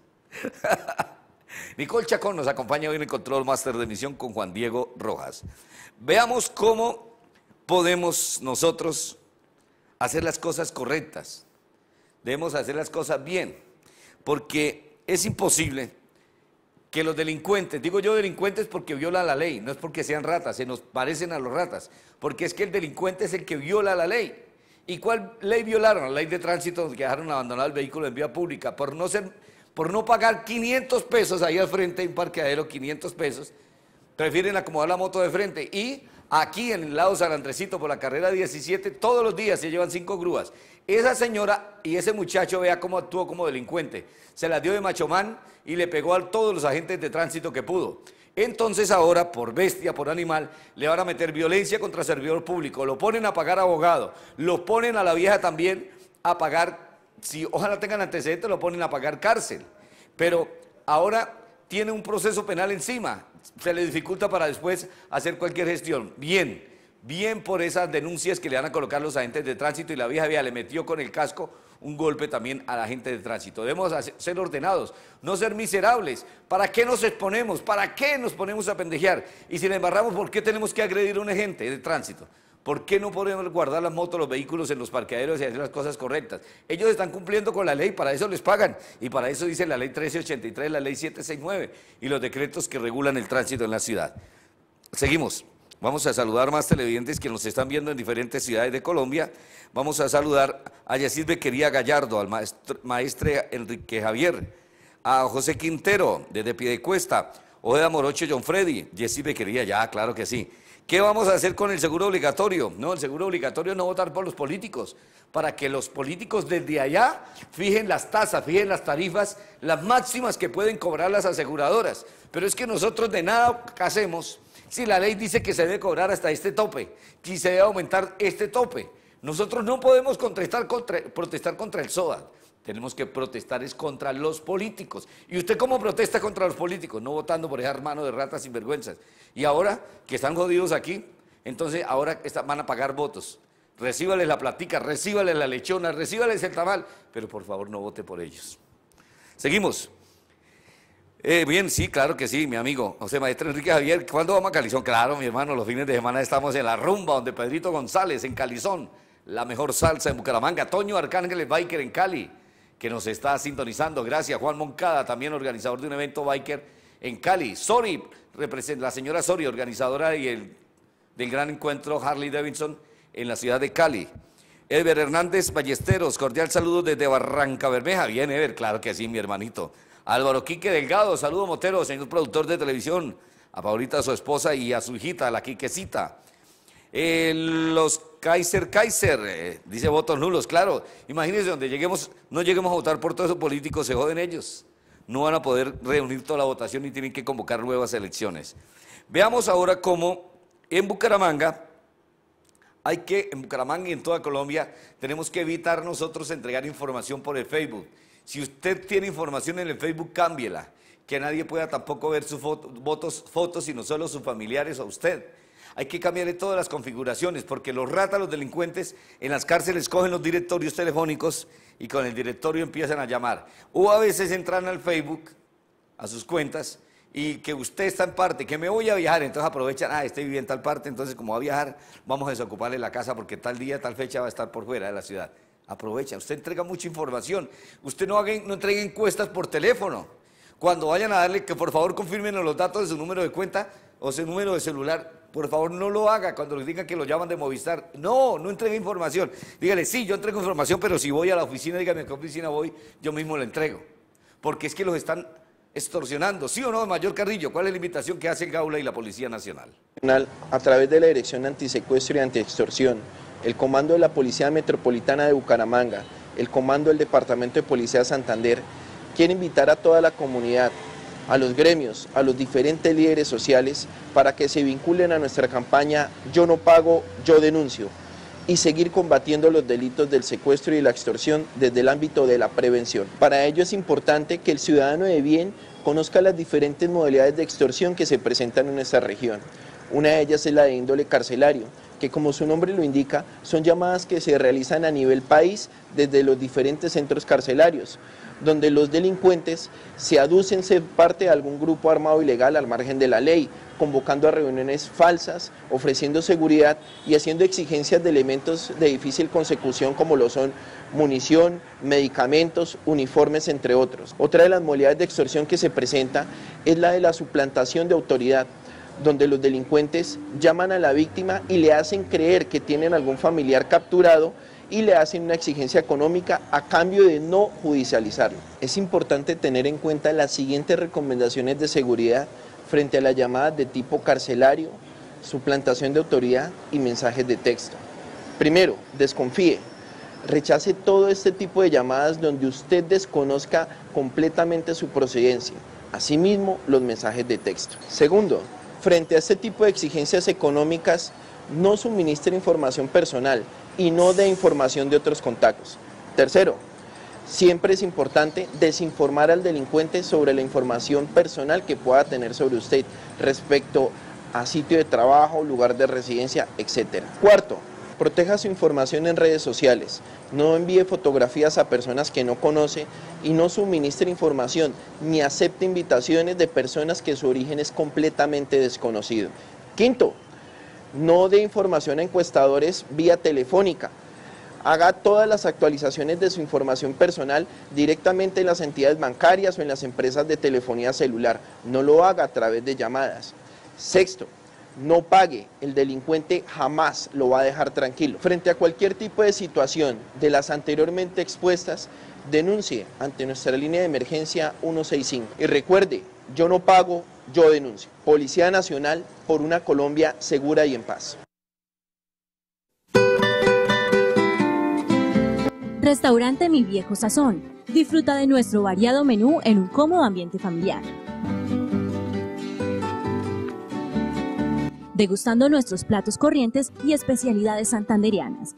Nicole Chacón nos acompaña hoy en el Control Master de Emisión con Juan Diego Rojas. Veamos cómo podemos nosotros hacer las cosas correctas. Debemos hacer las cosas bien, porque es imposible que los delincuentes, digo yo delincuentes porque violan la ley, no es porque sean ratas, se nos parecen a los ratas, porque es que el delincuente es el que viola la ley. ¿Y cuál ley violaron? La ley de tránsito, donde dejaron abandonado el vehículo en vía pública por no ser, por no pagar quinientos pesos ahí al frente de un parqueadero, quinientos pesos, prefieren acomodar la moto de frente y Aquí en el lado San Andresito por la carrera diecisiete, todos los días se llevan cinco grúas. Esa señora y ese muchacho, vea cómo actuó como delincuente. Se las dio de machomán y le pegó a todos los agentes de tránsito que pudo. Entonces ahora, por bestia, por animal, le van a meter violencia contra servidor público, lo ponen a pagar abogado, lo ponen a la vieja también a pagar, si ojalá tengan antecedentes, lo ponen a pagar cárcel. Pero ahora tiene un proceso penal encima, se le dificulta para después hacer cualquier gestión. Bien, bien por esas denuncias que le van a colocar los agentes de tránsito y la vieja vea le metió con el casco un golpe también a la gente de tránsito. Debemos ser ordenados, no ser miserables. ¿Para qué nos exponemos? ¿Para qué nos ponemos a pendejear? Y si le embarramos, ¿por qué tenemos que agredir a un agente de tránsito? ¿Por qué no podemos guardar las motos, los vehículos en los parqueaderos y hacer las cosas correctas? Ellos están cumpliendo con la ley, para eso les pagan. Y para eso dice la ley trece ochenta y tres, la ley setecientos sesenta y nueve y los decretos que regulan el tránsito en la ciudad. Seguimos. Vamos a saludar más televidentes que nos están viendo en diferentes ciudades de Colombia. Vamos a saludar a Yesid Bequería Gallardo, al maestro, maestre Enrique Javier, a José Quintero, desde Piedecuesta, Ojeda Morocho, John Freddy, Yesid Bequería, ya, claro que sí. ¿Qué vamos a hacer con el seguro obligatorio? No, el seguro obligatorio no votar por los políticos, para que los políticos desde allá fijen las tasas, fijen las tarifas, las máximas que pueden cobrar las aseguradoras. Pero es que nosotros de nada hacemos si la ley dice que se debe cobrar hasta este tope, si se debe aumentar este tope. Nosotros no podemos protestar contra, protestar contra el SOA, tenemos que protestar es contra los políticos. ¿Y usted cómo protesta contra los políticos? No votando por esa mano de ratas sinvergüenzas. Y ahora que están jodidos aquí, entonces ahora van a pagar votos. Recíbales la platica, recíbales la lechona, recíbales el tamal, pero por favor no vote por ellos. Seguimos. Eh, bien, sí, claro que sí, mi amigo José Maestro Enrique Javier. ¿Cuándo vamos a Calizón? Claro, mi hermano, los fines de semana estamos en la rumba, donde Pedrito González, en Calizón, la mejor salsa en Bucaramanga. Toño Arcángeles Biker en Cali, que nos está sintonizando. Gracias, Juan Moncada, también organizador de un evento biker en Cali. Sori, la señora Sori, organizadora y el, del gran encuentro Harley Davidson en la ciudad de Cali. Ever Hernández Ballesteros, cordial saludo desde Barranca Bermeja. Bien, Ever, claro que sí, mi hermanito. Álvaro Quique Delgado, saludo Motero, señor productor de televisión, a Paulita, a su esposa y a su hijita, la Quiquecita. Eh, los Kaiser Kaiser, eh, dice votos nulos, claro, imagínense donde lleguemos, no lleguemos a votar por todos esos políticos, se joden ellos, no van a poder reunir toda la votación y tienen que convocar nuevas elecciones. Veamos ahora cómo en Bucaramanga, hay que, en Bucaramanga y en toda Colombia, tenemos que evitar nosotros entregar información por el Facebook. Si usted tiene información en el Facebook, cámbiela, que nadie pueda tampoco ver sus foto, votos, fotos, sino solo sus familiares o usted. Hay que cambiarle todas las configuraciones, porque los ratas, los delincuentes, en las cárceles cogen los directorios telefónicos y con el directorio empiezan a llamar. O a veces entran al Facebook, a sus cuentas, y que usted está en parte, que me voy a viajar, entonces aprovechan, ah, este vive en tal parte, entonces como va a viajar, vamos a desocuparle la casa porque tal día, tal fecha va a estar por fuera de la ciudad. Aprovecha, usted entrega mucha información, usted no, haga, no entregue encuestas por teléfono. Cuando vayan a darle que por favor confirmen los datos de su número de cuenta o su número de celular, por favor no lo haga cuando les digan que lo llaman de Movistar. No, no entregue información. Dígale, sí, yo entrego información, pero si voy a la oficina, dígame a qué oficina voy, yo mismo la entrego. Porque es que los están extorsionando, ¿sí o no, Mayor Carrillo? ¿Cuál es la invitación que hace el Gaula y la Policía Nacional?
A través de la Dirección Antisecuestro y Antiextorsión, el Comando de la Policía Metropolitana de Bucaramanga, el Comando del Departamento de Policía de Santander, quiere invitar a toda la comunidad, a los gremios, a los diferentes líderes sociales, para que se vinculen a nuestra campaña Yo no pago, yo denuncio, y seguir combatiendo los delitos del secuestro y la extorsión desde el ámbito de la prevención. Para ello es importante que el ciudadano de bien conozca las diferentes modalidades de extorsión que se presentan en nuestra región. Una de ellas es la de índole carcelario, que como su nombre lo indica, son llamadas que se realizan a nivel país desde los diferentes centros carcelarios, donde los delincuentes se aducen ser parte de algún grupo armado ilegal al margen de la ley, convocando a reuniones falsas, ofreciendo seguridad y haciendo exigencias de elementos de difícil consecución como lo son munición, medicamentos, uniformes, entre otros. Otra de las modalidades de extorsión que se presenta es la de la suplantación de autoridad, donde los delincuentes llaman a la víctima y le hacen creer que tienen algún familiar capturado y le hacen una exigencia económica a cambio de no judicializarlo. Es importante tener en cuenta las siguientes recomendaciones de seguridad frente a las llamadas de tipo carcelario, suplantación de autoridad y mensajes de texto. Primero, desconfíe. Rechace todo este tipo de llamadas donde usted desconozca completamente su procedencia. Asimismo, los mensajes de texto. Segundo, frente a este tipo de exigencias económicas, no suministre información personal y no dé información de otros contactos. Tercero, siempre es importante desinformar al delincuente sobre la información personal que pueda tener sobre usted respecto a sitio de trabajo, lugar de residencia, etcétera. Cuarto, proteja su información en redes sociales, no envíe fotografías a personas que no conoce y no suministre información ni acepte invitaciones de personas que su origen es completamente desconocido. Quinto, no dé información a encuestadores vía telefónica. Haga todas las actualizaciones de su información personal directamente en las entidades bancarias o en las empresas de telefonía celular. No lo haga a través de llamadas. Sexto, no pague. El delincuente jamás lo va a dejar tranquilo. Frente a cualquier tipo de situación de las anteriormente expuestas, denuncie ante nuestra línea de emergencia ciento sesenta y cinco. Y recuerde, yo no pago, yo denuncio. Policía Nacional por una Colombia segura y en paz.
Restaurante Mi Viejo Sazón. Disfruta de nuestro variado menú en un cómodo ambiente familiar. Degustando nuestros platos corrientes y especialidades santandereanas.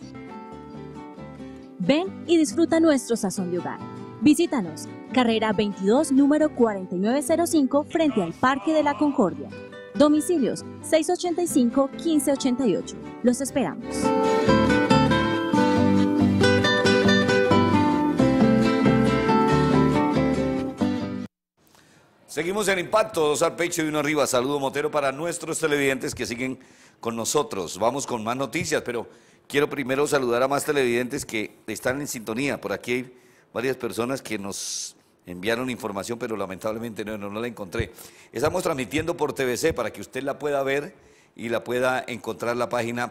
Ven y disfruta nuestro sazón de hogar. Visítanos, carrera veintidós, número cuarenta y nueve cero cinco, frente al Parque de la Concordia. Domicilios seiscientos ochenta y cinco, quince ochenta y ocho. Los esperamos.
Seguimos en Impacto, dos al pecho y uno arriba. Saludo Motero para nuestros televidentes que siguen con nosotros. Vamos con más noticias, pero quiero primero saludar a más televidentes que están en sintonía. Por aquí hay varias personas que nos enviaron información, pero lamentablemente no, no, no la encontré. Estamos transmitiendo por T V C para que usted la pueda ver y la pueda encontrar en la página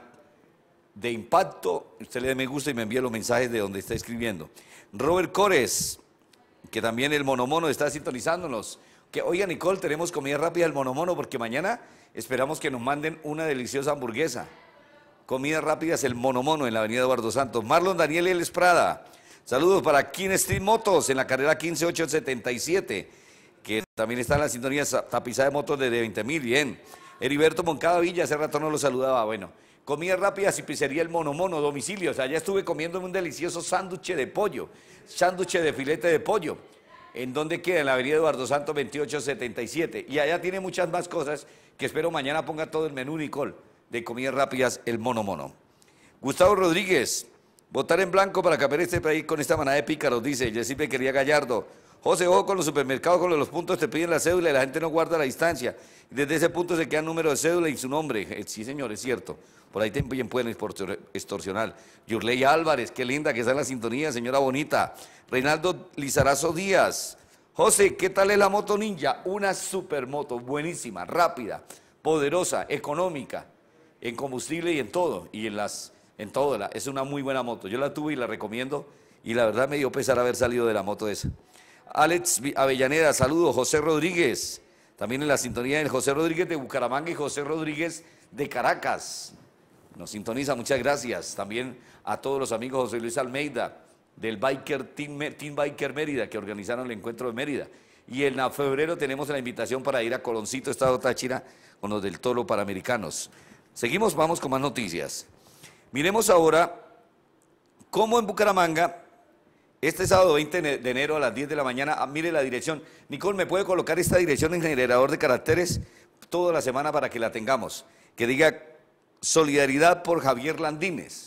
de Impacto. Usted le dé me gusta y me envía los mensajes de donde está escribiendo. Robert Cores, que también el Monomono está sintonizándonos. Que, oiga, Nicole, tenemos comida rápida del Monomono porque mañana esperamos que nos manden una deliciosa hamburguesa. Comidas rápidas el Monomono en la avenida Eduardo Santos. Marlon Daniel L. Esprada. Saludos para King Street Motos en la carrera quince ocho setenta y siete, que también está en la sintonía tapizada de motos de veinte mil. Bien. Heriberto Moncada Villa, hace rato no lo saludaba. Bueno, comidas rápidas y pizzería el Monomono, domicilio. O sea, ya estuve comiendo un delicioso sándwich de pollo, sándwich de filete de pollo. ¿En dónde queda? En la avenida Eduardo Santos veintiocho setenta y siete. Y allá tiene muchas más cosas que espero mañana ponga todo el menú, Nicole, de comidas rápidas, el Mono Mono. Gustavo Rodríguez, votar en blanco para cambiar este país con esta manada de pícaros, dice. Yo siempre quería Gallardo. José, ojo con los supermercados, con los puntos te piden la cédula y la gente no guarda la distancia. Desde ese punto se queda el número de cédula y su nombre. Sí, señor, es cierto. Por ahí también pueden extorsionar. Yurley Álvarez, qué linda que está en la sintonía, señora bonita. Reinaldo Lizarazo Díaz. José, ¿qué tal es la moto Ninja? Una supermoto, buenísima, rápida, poderosa, económica, en combustible y en todo, y en las, en todo, la, es una muy buena moto. Yo la tuve y la recomiendo, y la verdad me dio pesar haber salido de la moto esa. Alex Avellaneda, saludos. José Rodríguez, también en la sintonía del José Rodríguez de Bucaramanga y José Rodríguez de Caracas. Nos sintoniza, muchas gracias. También a todos los amigos José Luis Almeida, del Biker Team, Team Biker Mérida, que organizaron el encuentro de Mérida. Y en febrero tenemos la invitación para ir a Coloncito, Estado Táchira, con los del Toro Panamericanos. Seguimos, vamos con más noticias. Miremos ahora cómo en Bucaramanga, este sábado veinte de enero a las diez de la mañana, ah, mire la dirección. Nicole, ¿me puede colocar esta dirección en generador de caracteres toda la semana para que la tengamos? Que diga Solidaridad por Javier Landines.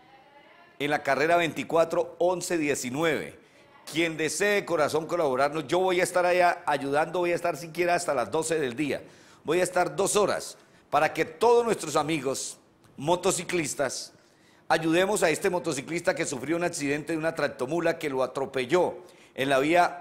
En la carrera veinticuatro once diecinueve. Quien desee de corazón colaborarnos, yo voy a estar allá ayudando, voy a estar siquiera hasta las doce del día. Voy a estar dos horas para que todos nuestros amigos motociclistas ayudemos a este motociclista que sufrió un accidente de una tractomula que lo atropelló en la vía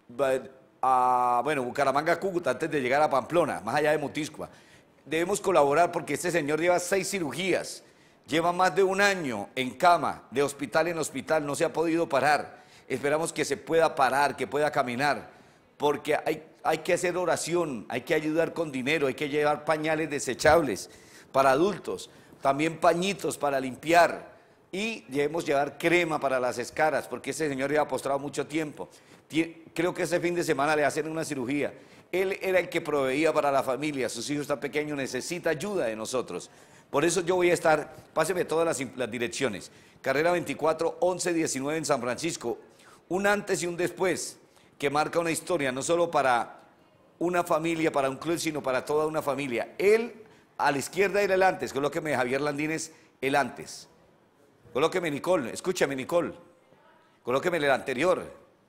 a, bueno, Bucaramanga-Cúcuta antes de llegar a Pamplona, más allá de Motiscua. Debemos colaborar porque este señor lleva seis cirugías. Lleva más de un año en cama, de hospital en hospital, no se ha podido parar. Esperamos que se pueda parar, que pueda caminar, porque hay, hay que hacer oración, hay que ayudar con dinero, hay que llevar pañales desechables. para adultos, también pañitos para limpiar y debemos llevar crema para las escaras porque ese señor lleva postrado mucho tiempo. Creo que ese fin de semana le hacen una cirugía. Él era el que proveía para la familia, sus hijos están pequeños, necesita ayuda de nosotros. Por eso yo voy a estar, páseme todas las, las direcciones, carrera veinticuatro, once diecinueve en San Francisco, un antes y un después que marca una historia, no solo para una familia, para un club, sino para toda una familia. Él a la izquierda era el antes, colóqueme Javier Landines, el antes. Colóqueme Nicole, escúchame Nicole, colóqueme el anterior,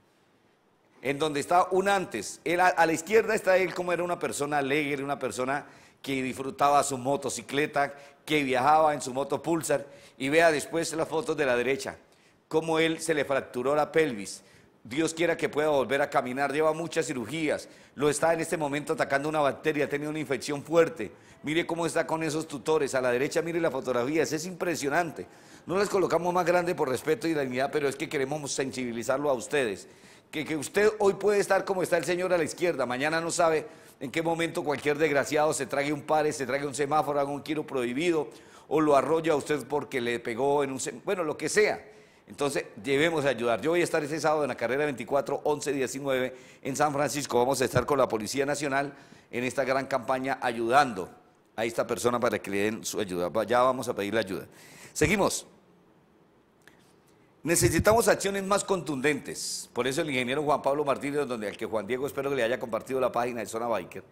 en donde está un antes. Él, a, a la izquierda está él como era una persona alegre, una persona que disfrutaba su motocicleta, que viajaba en su moto Pulsar, y vea después las fotos de la derecha, cómo él se le fracturó la pelvis. Dios quiera que pueda volver a caminar, lleva muchas cirugías, lo está en este momento atacando una bacteria, ha tenido una infección fuerte. Mire cómo está con esos tutores, a la derecha mire las fotografías, es impresionante. No las colocamos más grande por respeto y dignidad, pero es que queremos sensibilizarlo a ustedes. Que, que usted hoy puede estar como está el señor a la izquierda, mañana no sabe en qué momento cualquier desgraciado se trague un pare, se trague un semáforo, haga un giro prohibido, o lo arrolla a usted porque le pegó en un semáforo, bueno, lo que sea. Entonces, debemos ayudar. Yo voy a estar este sábado en la carrera veinticuatro, once diecinueve en San Francisco. Vamos a estar con la Policía Nacional en esta gran campaña ayudando a esta persona para que le den su ayuda. Ya vamos a pedirle ayuda. Seguimos. Necesitamos acciones más contundentes. Por eso el ingeniero Juan Pablo Martínez, donde al que Juan Diego espero que le haya compartido la página de Zona Biker,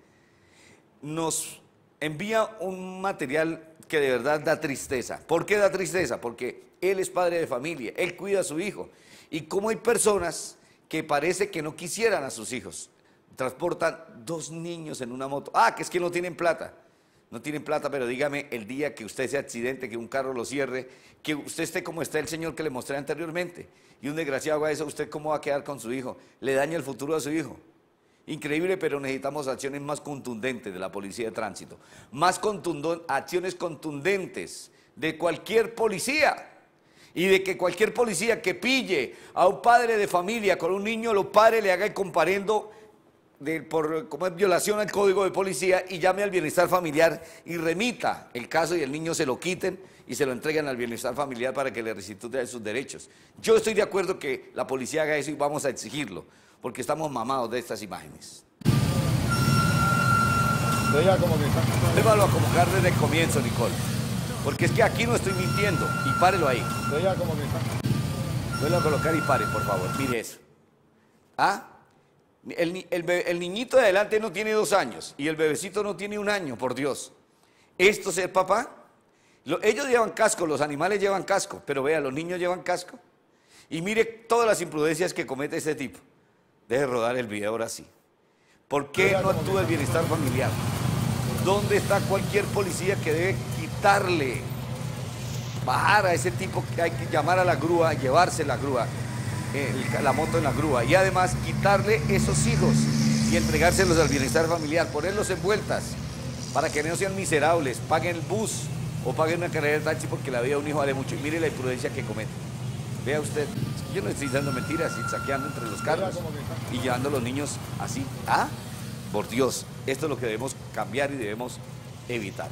nos envía un material que de verdad da tristeza. ¿Por qué da tristeza? Porque él es padre de familia, él cuida a su hijo. Y como hay personas que parece que no quisieran a sus hijos, transportan dos niños en una moto. Ah, que es que no tienen plata. No tienen plata, pero dígame el día que usted se accidente, que un carro lo cierre, que usted esté como está el señor que le mostré anteriormente, y un desgraciado haga eso, ¿usted cómo va a quedar con su hijo? Le daña el futuro a su hijo. Increíble, pero necesitamos acciones más contundentes de la Policía de Tránsito, más acciones contundentes de cualquier policía, y de que cualquier policía que pille a un padre de familia con un niño, lo pare, le haga el comparendo de, por como es violación al Código de Policía y llame al bienestar familiar y remita el caso y el niño se lo quiten y se lo entreguen al bienestar familiar para que le restituya sus derechos. Yo estoy de acuerdo que la policía haga eso y vamos a exigirlo, porque estamos mamados de estas imágenes. Déjalo acomodar desde el comienzo, Nicole, porque es que aquí no estoy mintiendo, y párelo ahí. Vuelvo a colocar y pare, por favor, mire eso. ¿Ah? El, el, el niñito de adelante no tiene dos años y el bebecito no tiene un año, por Dios. ¿Esto es el papá? Lo, ellos llevan casco, los animales llevan casco, pero vea, los niños llevan casco. Y mire todas las imprudencias que comete este tipo. Deje rodar el video ahora sí. ¿Por qué no actúa el bienestar familiar? ¿Dónde está cualquier policía que debe quitarle, bajar a ese tipo, que hay que llamar a la grúa, llevarse la grúa? El, la moto en la grúa y además quitarle esos hijos y entregárselos al bienestar familiar, ponerlos en vueltas para que no sean miserables, paguen el bus o paguen una carrera de taxi porque la vida de un hijo vale mucho. Y mire la imprudencia que comete. Vea usted, yo no estoy diciendo mentiras y saqueando entre los carros y llevando a los niños así. Ah, por Dios, esto es lo que debemos cambiar y debemos evitar.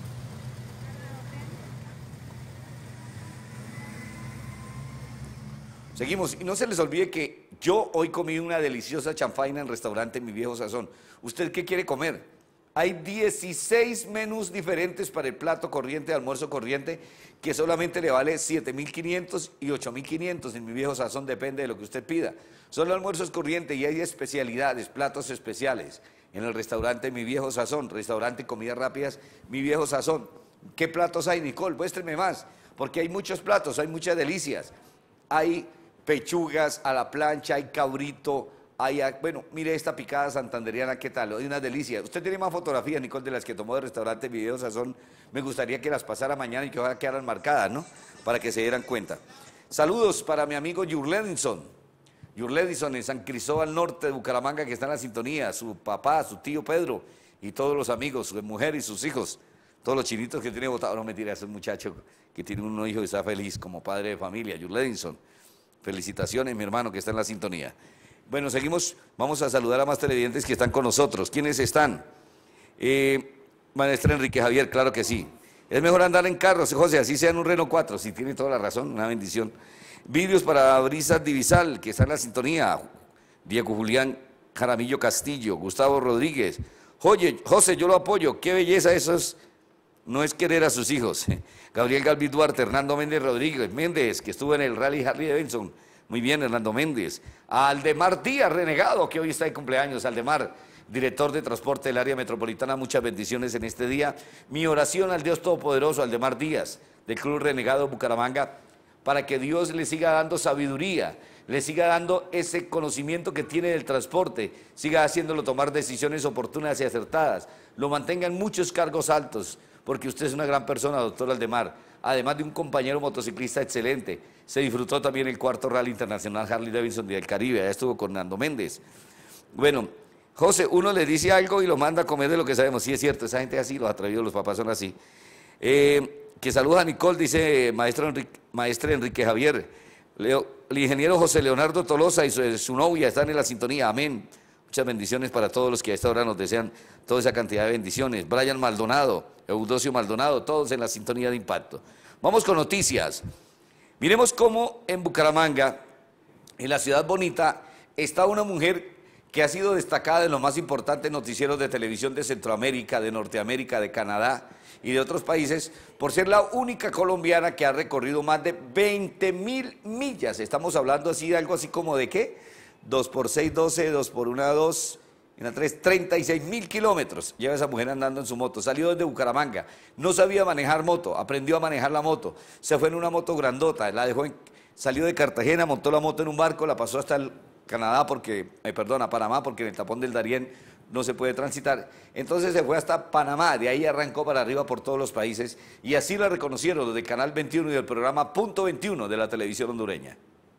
Seguimos, y no se les olvide que yo hoy comí una deliciosa chanfaina en el restaurante Mi Viejo Sazón. ¿Usted qué quiere comer? Hay dieciséis menús diferentes para el plato corriente, almuerzo corriente, que solamente le vale siete mil quinientos y ocho mil quinientos en Mi Viejo Sazón, depende de lo que usted pida. Solo almuerzos corrientes y hay especialidades, platos especiales en el restaurante Mi Viejo Sazón, restaurante Comidas Rápidas Mi Viejo Sazón. ¿Qué platos hay, Nicole? Muéstreme más, porque hay muchos platos, hay muchas delicias. Hay pechugas a la plancha, hay cabrito, hay, bueno, mire esta picada santanderiana, ¿qué tal? Hay una delicia. Usted tiene más fotografías, Nicole, de las que tomó del restaurante Mi Viejo Sazón. Me gustaría que las pasara mañana y que ojalá quedaran marcadas, ¿no? Para que se dieran cuenta. Saludos para mi amigo Yurledison. Yurledison en San Cristóbal Norte de Bucaramanga, que está en la sintonía. Su papá, su tío Pedro y todos los amigos, su mujer y sus hijos. Todos los chinitos que tiene votado. No, mentira, es un muchacho que tiene un hijo y está feliz como padre de familia, Yurledison. Felicitaciones, mi hermano, que está en la sintonía. Bueno, seguimos, vamos a saludar a más televidentes que están con nosotros. ¿Quiénes están? Eh, maestra Enrique Javier, claro que sí. Es mejor andar en carros, José, así sea en un Renault cuatro, si tiene toda la razón, una bendición. Vídeos para Brisas Divisal, que está en la sintonía. Diego Julián Jaramillo Castillo, Gustavo Rodríguez. Oye, José, yo lo apoyo, qué belleza eso es, no es querer a sus hijos. Gabriel Galvis Duarte, Hernando Méndez Rodríguez, Méndez, que estuvo en el Rally Harley Davidson. Muy bien, Hernando Méndez. A Aldemar Díaz, renegado, que hoy está de cumpleaños. Aldemar, director de transporte del área metropolitana, muchas bendiciones en este día. Mi oración al Dios Todopoderoso, Aldemar Díaz, del Club Renegado Bucaramanga, para que Dios le siga dando sabiduría, le siga dando ese conocimiento que tiene del transporte, siga haciéndolo tomar decisiones oportunas y acertadas, lo mantenga en muchos cargos altos, porque usted es una gran persona, doctor Aldemar, además de un compañero motociclista excelente. Se disfrutó también el cuarto Rally Internacional Harley Davidson del Caribe, allá estuvo con Nando Méndez. Bueno, José, uno le dice algo y lo manda a comer de lo que sabemos. Sí, es cierto, esa gente es así, los atrevidos, los papás son así. Eh, que saluda a Nicole, dice maestro Enrique, maestre Enrique Javier. Leo, el ingeniero José Leonardo Tolosa y su, su novia están en la sintonía, amén. Muchas bendiciones para todos los que a esta hora nos desean toda esa cantidad de bendiciones. Brian Maldonado, Eudosio Maldonado, todos en la sintonía de Impacto. Vamos con noticias. Miremos cómo en Bucaramanga, en la ciudad bonita, está una mujer que ha sido destacada en los más importantes noticieros de televisión de Centroamérica, de Norteamérica, de Canadá y de otros países, por ser la única colombiana que ha recorrido más de veinte mil millas. Estamos hablando así de algo así como de ¿qué? dos por seis, doce, dos por uno, dos, una, tres, treinta y seis mil kilómetros. Lleva esa mujer andando en su moto. Salió desde Bucaramanga, no sabía manejar moto, aprendió a manejar la moto. Se fue en una moto grandota, la dejó en, salió de Cartagena, montó la moto en un barco, la pasó hasta el Canadá, porque, eh, perdón, a Panamá, porque en el tapón del Darién no se puede transitar. Entonces se fue hasta Panamá, de ahí arrancó para arriba por todos los países, y así la reconocieron los del Canal veintiuno y del programa Punto veintiuno de la televisión hondureña.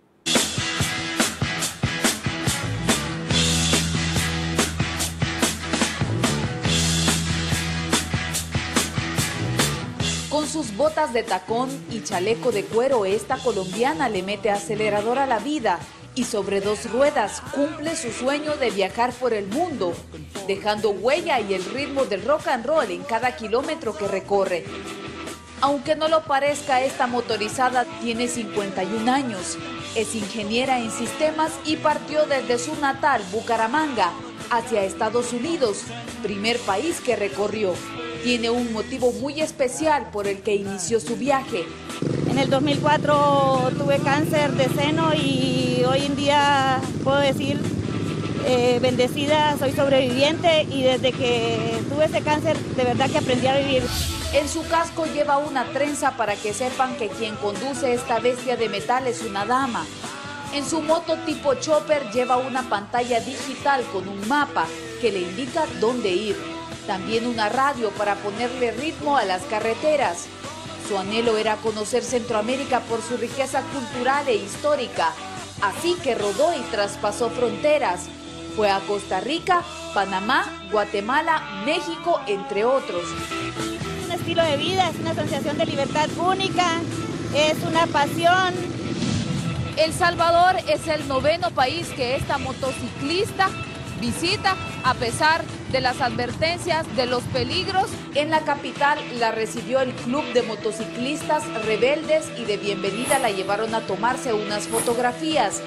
Con sus botas de tacón y chaleco de cuero, esta colombiana le mete acelerador a la vida y sobre dos ruedas cumple su sueño de viajar por el mundo, dejando huella y el ritmo del rock and roll en cada kilómetro que recorre. Aunque no lo parezca, esta motorizada tiene cincuenta y un años, es ingeniera en sistemas y partió desde su natal, Bucaramanga, hacia Estados Unidos, primer país que recorrió. Tiene un motivo muy especial por el que inició su viaje.
En el dos mil cuatro tuve cáncer de seno y hoy en día puedo decir eh, bendecida, soy sobreviviente y desde que tuve ese cáncer de verdad que aprendí a vivir.
En su casco lleva una trenza para que sepan que quien conduce esta bestia de metal es una dama. En su moto tipo chopper lleva una pantalla digital con un mapa que le indica dónde ir. También una radio para ponerle ritmo a las carreteras. Su anhelo era conocer Centroamérica por su riqueza cultural e histórica, así que rodó y traspasó fronteras. Fue a Costa Rica, Panamá, Guatemala, México, entre otros.
Es un estilo de vida, es una sensación de libertad única, es una pasión.
El Salvador es el noveno país que esta motociclista visita a pesar de las advertencias de los peligros. En la capital la recibió el Club de Motociclistas Rebeldes y de bienvenida la llevaron a tomarse unas fotografías.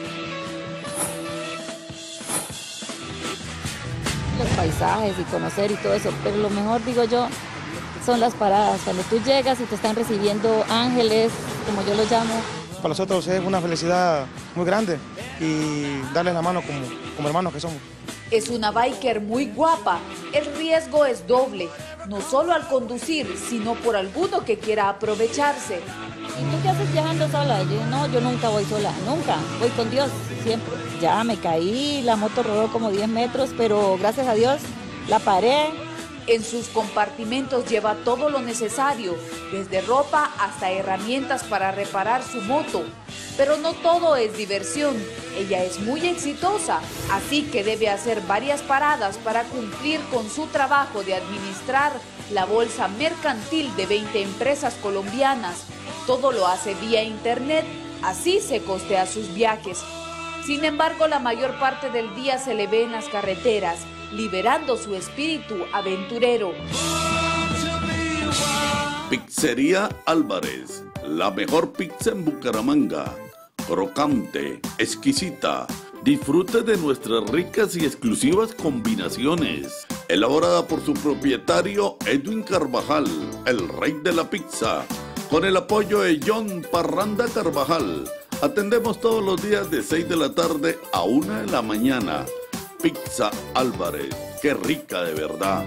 Los paisajes y conocer y todo eso, pero lo mejor, digo yo, son las paradas, cuando tú llegas y te están recibiendo ángeles, como yo los llamo.
Para nosotros es una felicidad muy grande y darles la mano como, como hermanos que somos.
Es una biker muy guapa. El riesgo es doble, no solo al conducir, sino por alguno que quiera aprovecharse.
¿Y tú qué haces viajando sola? Yo, no, yo nunca voy sola, nunca. Voy con Dios, siempre. Ya me caí, la moto rodó como diez metros, pero gracias a Dios la paré.
En sus compartimentos lleva todo lo necesario, desde ropa hasta herramientas para reparar su moto. Pero no todo es diversión, ella es muy exitosa, así que debe hacer varias paradas para cumplir con su trabajo de administrar la bolsa mercantil de veinte empresas colombianas. Todo lo hace vía internet, así se costea sus viajes. Sin embargo, la mayor parte del día se le ve en las carreteras, liberando su espíritu aventurero.
Pizzería Álvarez, la mejor pizza en Bucaramanga. Crocante, exquisita. Disfrute de nuestras ricas y exclusivas combinaciones. Elaborada por su propietario Edwin Carvajal, el rey de la pizza. Con el apoyo de John Parranda Carvajal. Atendemos todos los días de seis de la tarde a una de la mañana. Pizza Álvarez, qué rica de verdad.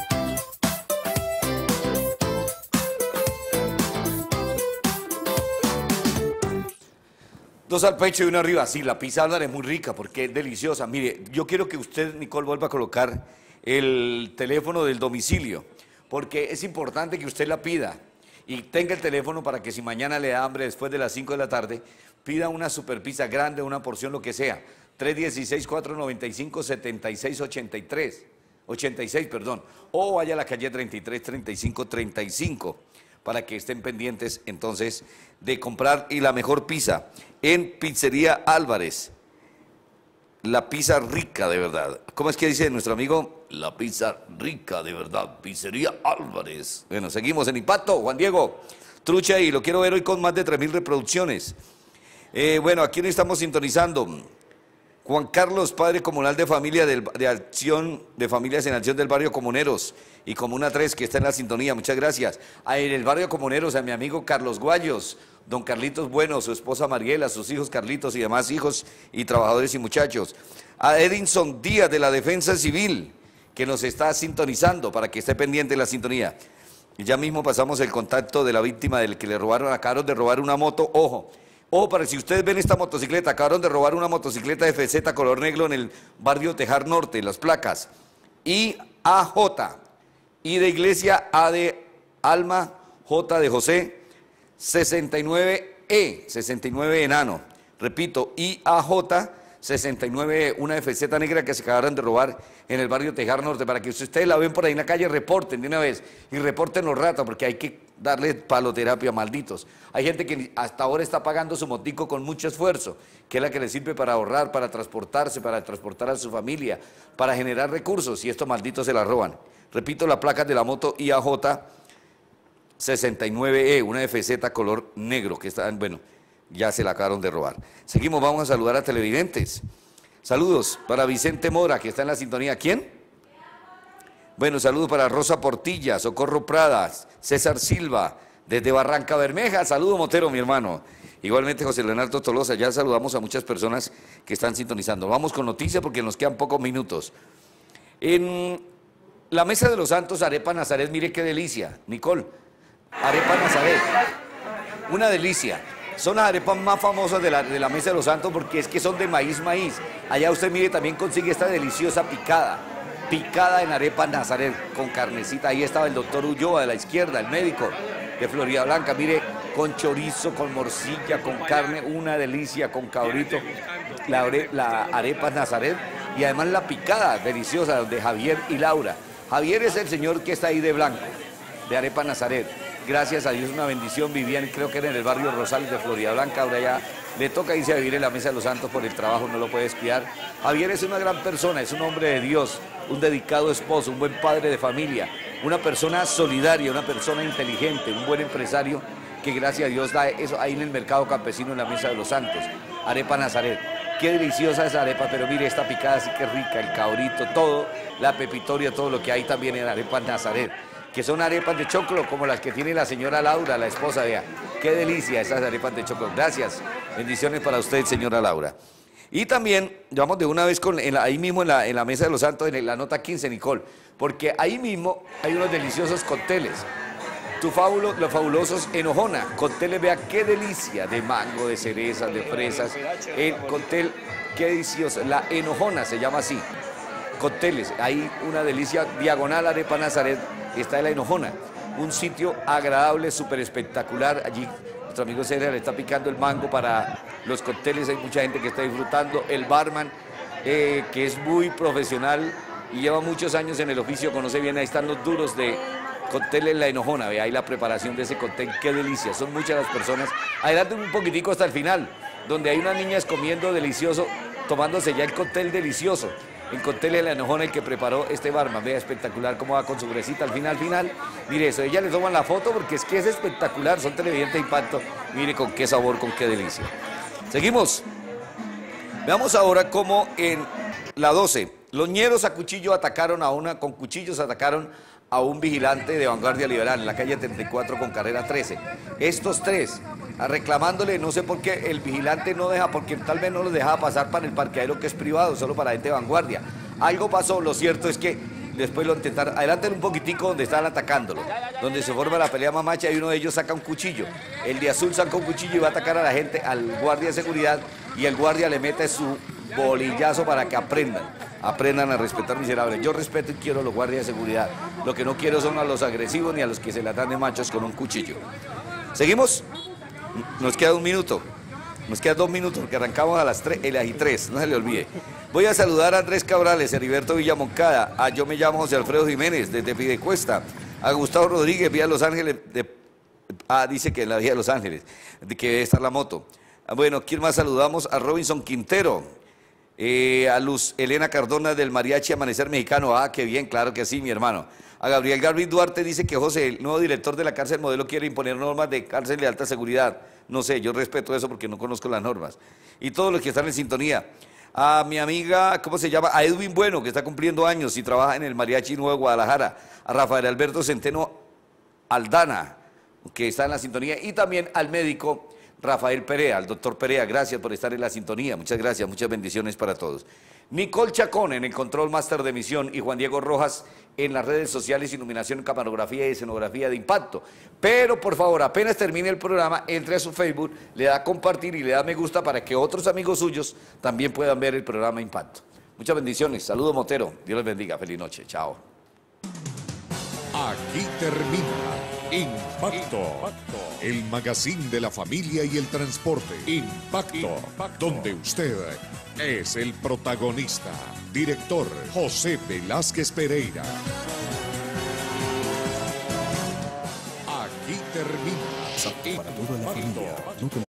Dos al pecho y uno arriba. Sí, la pizza Álvarez es muy rica porque es deliciosa. Mire, yo quiero que usted, Nicole, vuelva a colocar el teléfono del domicilio, porque es importante que usted la pida y tenga el teléfono para que si mañana le da hambre después de las cinco de la tarde, pida una super pizza grande, una porción, lo que sea. tres uno seis, cuatro nueve cinco, siete seis ocho tres, ochenta y seis, perdón. O vaya a la calle treinta y tres, treinta y cinco, treinta y cinco. Para que estén pendientes entonces de comprar y la mejor pizza en Pizzería Álvarez. La pizza rica de verdad. ¿Cómo es que dice nuestro amigo? La pizza rica de verdad, Pizzería Álvarez. Bueno, seguimos en Impacto. Juan Diego Trucha, y lo quiero ver hoy con más de tres mil reproducciones. Eh, bueno, aquí nos estamos sintonizando. Juan Carlos, padre comunal de familia del, de acción de familias en acción del barrio Comuneros y Comuna tres, que está en la sintonía, muchas gracias. A, en el barrio Comuneros, a mi amigo Carlos Guayos, don Carlitos Bueno, su esposa Mariela, sus hijos Carlitos y demás hijos y trabajadores y muchachos. A Edinson Díaz de la Defensa Civil, que nos está sintonizando para que esté pendiente de la sintonía. Y ya mismo pasamos el contacto de la víctima del que le robaron, acabaron de robar una moto, ojo. Ojo, para si ustedes ven esta motocicleta, acabaron de robar una motocicleta F Z color negro en el barrio Tejar Norte, las placas. I A J, I de Iglesia, A de Alma, J de José, sesenta y nueve E, sesenta y nueve enano. Repito, I A J, sesenta y nueve, una F Z negra que se acabaron de robar en el barrio Tejar Norte. Para que si ustedes la ven por ahí en la calle, reporten de una vez y reporten los ratos, porque hay que darle paloterapia, malditos. Hay gente que hasta ahora está pagando su motico con mucho esfuerzo, que es la que le sirve para ahorrar, para transportarse, para transportar a su familia, para generar recursos, y estos malditos se la roban. Repito, la placa de la moto I A J sesenta y nueve E, una F Z color negro, que está, bueno, ya se la acabaron de robar. Seguimos, vamos a saludar a televidentes. Saludos para Vicente Mora, que está en la sintonía. ¿Quién? Bueno, saludos para Rosa Portilla, Socorro Pradas, César Silva, desde Barranca Bermeja. Saludos, Motero, mi hermano. Igualmente, José Leonardo Tolosa. Ya saludamos a muchas personas que están sintonizando. Vamos con noticias porque nos quedan pocos minutos. En la Mesa de los Santos, arepa Nazaret, mire qué delicia. Nicole, arepa Nazaret, una delicia. Son las arepas más famosas de la, de la Mesa de los Santos porque es que son de maíz, maíz. Allá usted, mire, también consigue esta deliciosa picada. Picada en arepa Nazaret con carnecita. Ahí estaba el doctor Ulloa de la izquierda, el médico de Florida Blanca. Mire, con chorizo, con morcilla, con carne, una delicia, con cabrito. La, la arepa Nazaret y además la picada deliciosa de Javier y Laura. Javier es el señor que está ahí de blanco, de arepa Nazaret. Gracias a Dios, una bendición. Vivían, creo que era en el barrio Rosales de Florida Blanca. Ahora ya le toca irse a vivir en la Mesa de los Santos por el trabajo, no lo puede descuidar. Javier es una gran persona, es un hombre de Dios, un dedicado esposo, un buen padre de familia, una persona solidaria, una persona inteligente, un buen empresario que gracias a Dios da eso ahí en el mercado campesino en la Mesa de los Santos. Arepa Nazaret. Qué deliciosa esa arepa, pero mire esta picada sí que rica, el cabrito, todo, la pepitoria, todo lo que hay también en arepa Nazaret, que son arepas de choclo como las que tiene la señora Laura, la esposa, vea. Qué delicia esas arepas de choclo. Gracias. Bendiciones para usted, señora Laura. Y también, vamos de una vez con, en la, ahí mismo en la, en la Mesa de los Santos, en la nota quince, Nicole, porque ahí mismo hay unos deliciosos cócteles. Tu fabulo, los fabulosos Enojona, cócteles, vea qué delicia, de mango, de cerezas, de fresas. El cóctel, qué delicioso, la Enojona se llama así. Cócteles, hay una delicia, diagonal arepa Nazaret, está en la Enojona. Un sitio agradable, súper espectacular. Allí nuestro amigo César le está picando el mango para los cócteles, hay mucha gente que está disfrutando. El barman, eh, que es muy profesional y lleva muchos años en el oficio, conoce bien, ahí están los duros de cócteles La Enojona, ve ahí la preparación de ese cóctel, qué delicia, son muchas las personas. Adelante un poquitico hasta el final, donde hay unas niñas comiendo delicioso, tomándose ya el cóctel delicioso. Encontré la enojona el que preparó este barman. Vea, espectacular cómo va con su bresita al final, al final. Mire eso, ella le toman la foto porque es que es espectacular, son televidentes de impacto. Mire con qué sabor, con qué delicia. Seguimos. Veamos ahora cómo en la doce, los ñeros a cuchillo atacaron a una, con cuchillos atacaron a un vigilante de Vanguardia Liberal en la calle treinta y cuatro con carrera trece. Estos tres, reclamándole, no sé por qué, el vigilante no deja, porque tal vez no los dejaba pasar para el parqueadero que es privado, solo para gente de Vanguardia. Algo pasó, lo cierto es que después lo intentaron, adelanten un poquitico donde estaban atacándolo, donde se forma la pelea mamacha y uno de ellos saca un cuchillo. El de azul saca un cuchillo y va a atacar a la gente, al guardia de seguridad, y el guardia le mete su bolillazo para que aprendan. Aprendan a respetar, miserables. Yo respeto y quiero a los guardias de seguridad. Lo que no quiero son a los agresivos ni a los que se la dan de machos con un cuchillo. ¿Seguimos? Nos queda un minuto. Nos quedan dos minutos porque arrancamos a las tres, y tres, no se le olvide. Voy a saludar a Andrés Cabrales, a Heriberto Villamoncada, a yo me llamo José Alfredo Jiménez, desde Pidecuesta, a Gustavo Rodríguez, vía Los Ángeles, de, ah, dice que en la vía de Los Ángeles, de que debe estar la moto. Ah, bueno, ¿quién más saludamos? A Robinson Quintero, eh, a Luz Elena Cardona del Mariachi Amanecer Mexicano, ah, qué bien, claro que sí, mi hermano. A Gabriel Garvin Duarte dice que José, el nuevo director de la cárcel modelo, quiere imponer normas de cárcel de alta seguridad. No sé, yo respeto eso porque no conozco las normas. Y todos los que están en sintonía. A mi amiga, ¿cómo se llama? A Edwin Bueno, que está cumpliendo años y trabaja en el Mariachi Nuevo de Guadalajara. A Rafael Alberto Centeno Aldana, que está en la sintonía. Y también al médico Rafael Perea, al doctor Perea. Gracias por estar en la sintonía. Muchas gracias, muchas bendiciones para todos. Nicole Chacón en el control máster de emisión y Juan Diego Rojas en las redes sociales, iluminación, camarografía y escenografía de impacto. Pero por favor, apenas termine el programa, entre a su Facebook, le da a compartir y le da me gusta para que otros amigos suyos también puedan ver el programa Impacto. Muchas bendiciones. Saludos, Motero. Dios les bendiga. Feliz noche. Chao.
Aquí termina Impacto, el magazine de la familia y el transporte. Impacto, donde usted es el protagonista. Director José Velázquez Pereira. Aquí termina Impacto.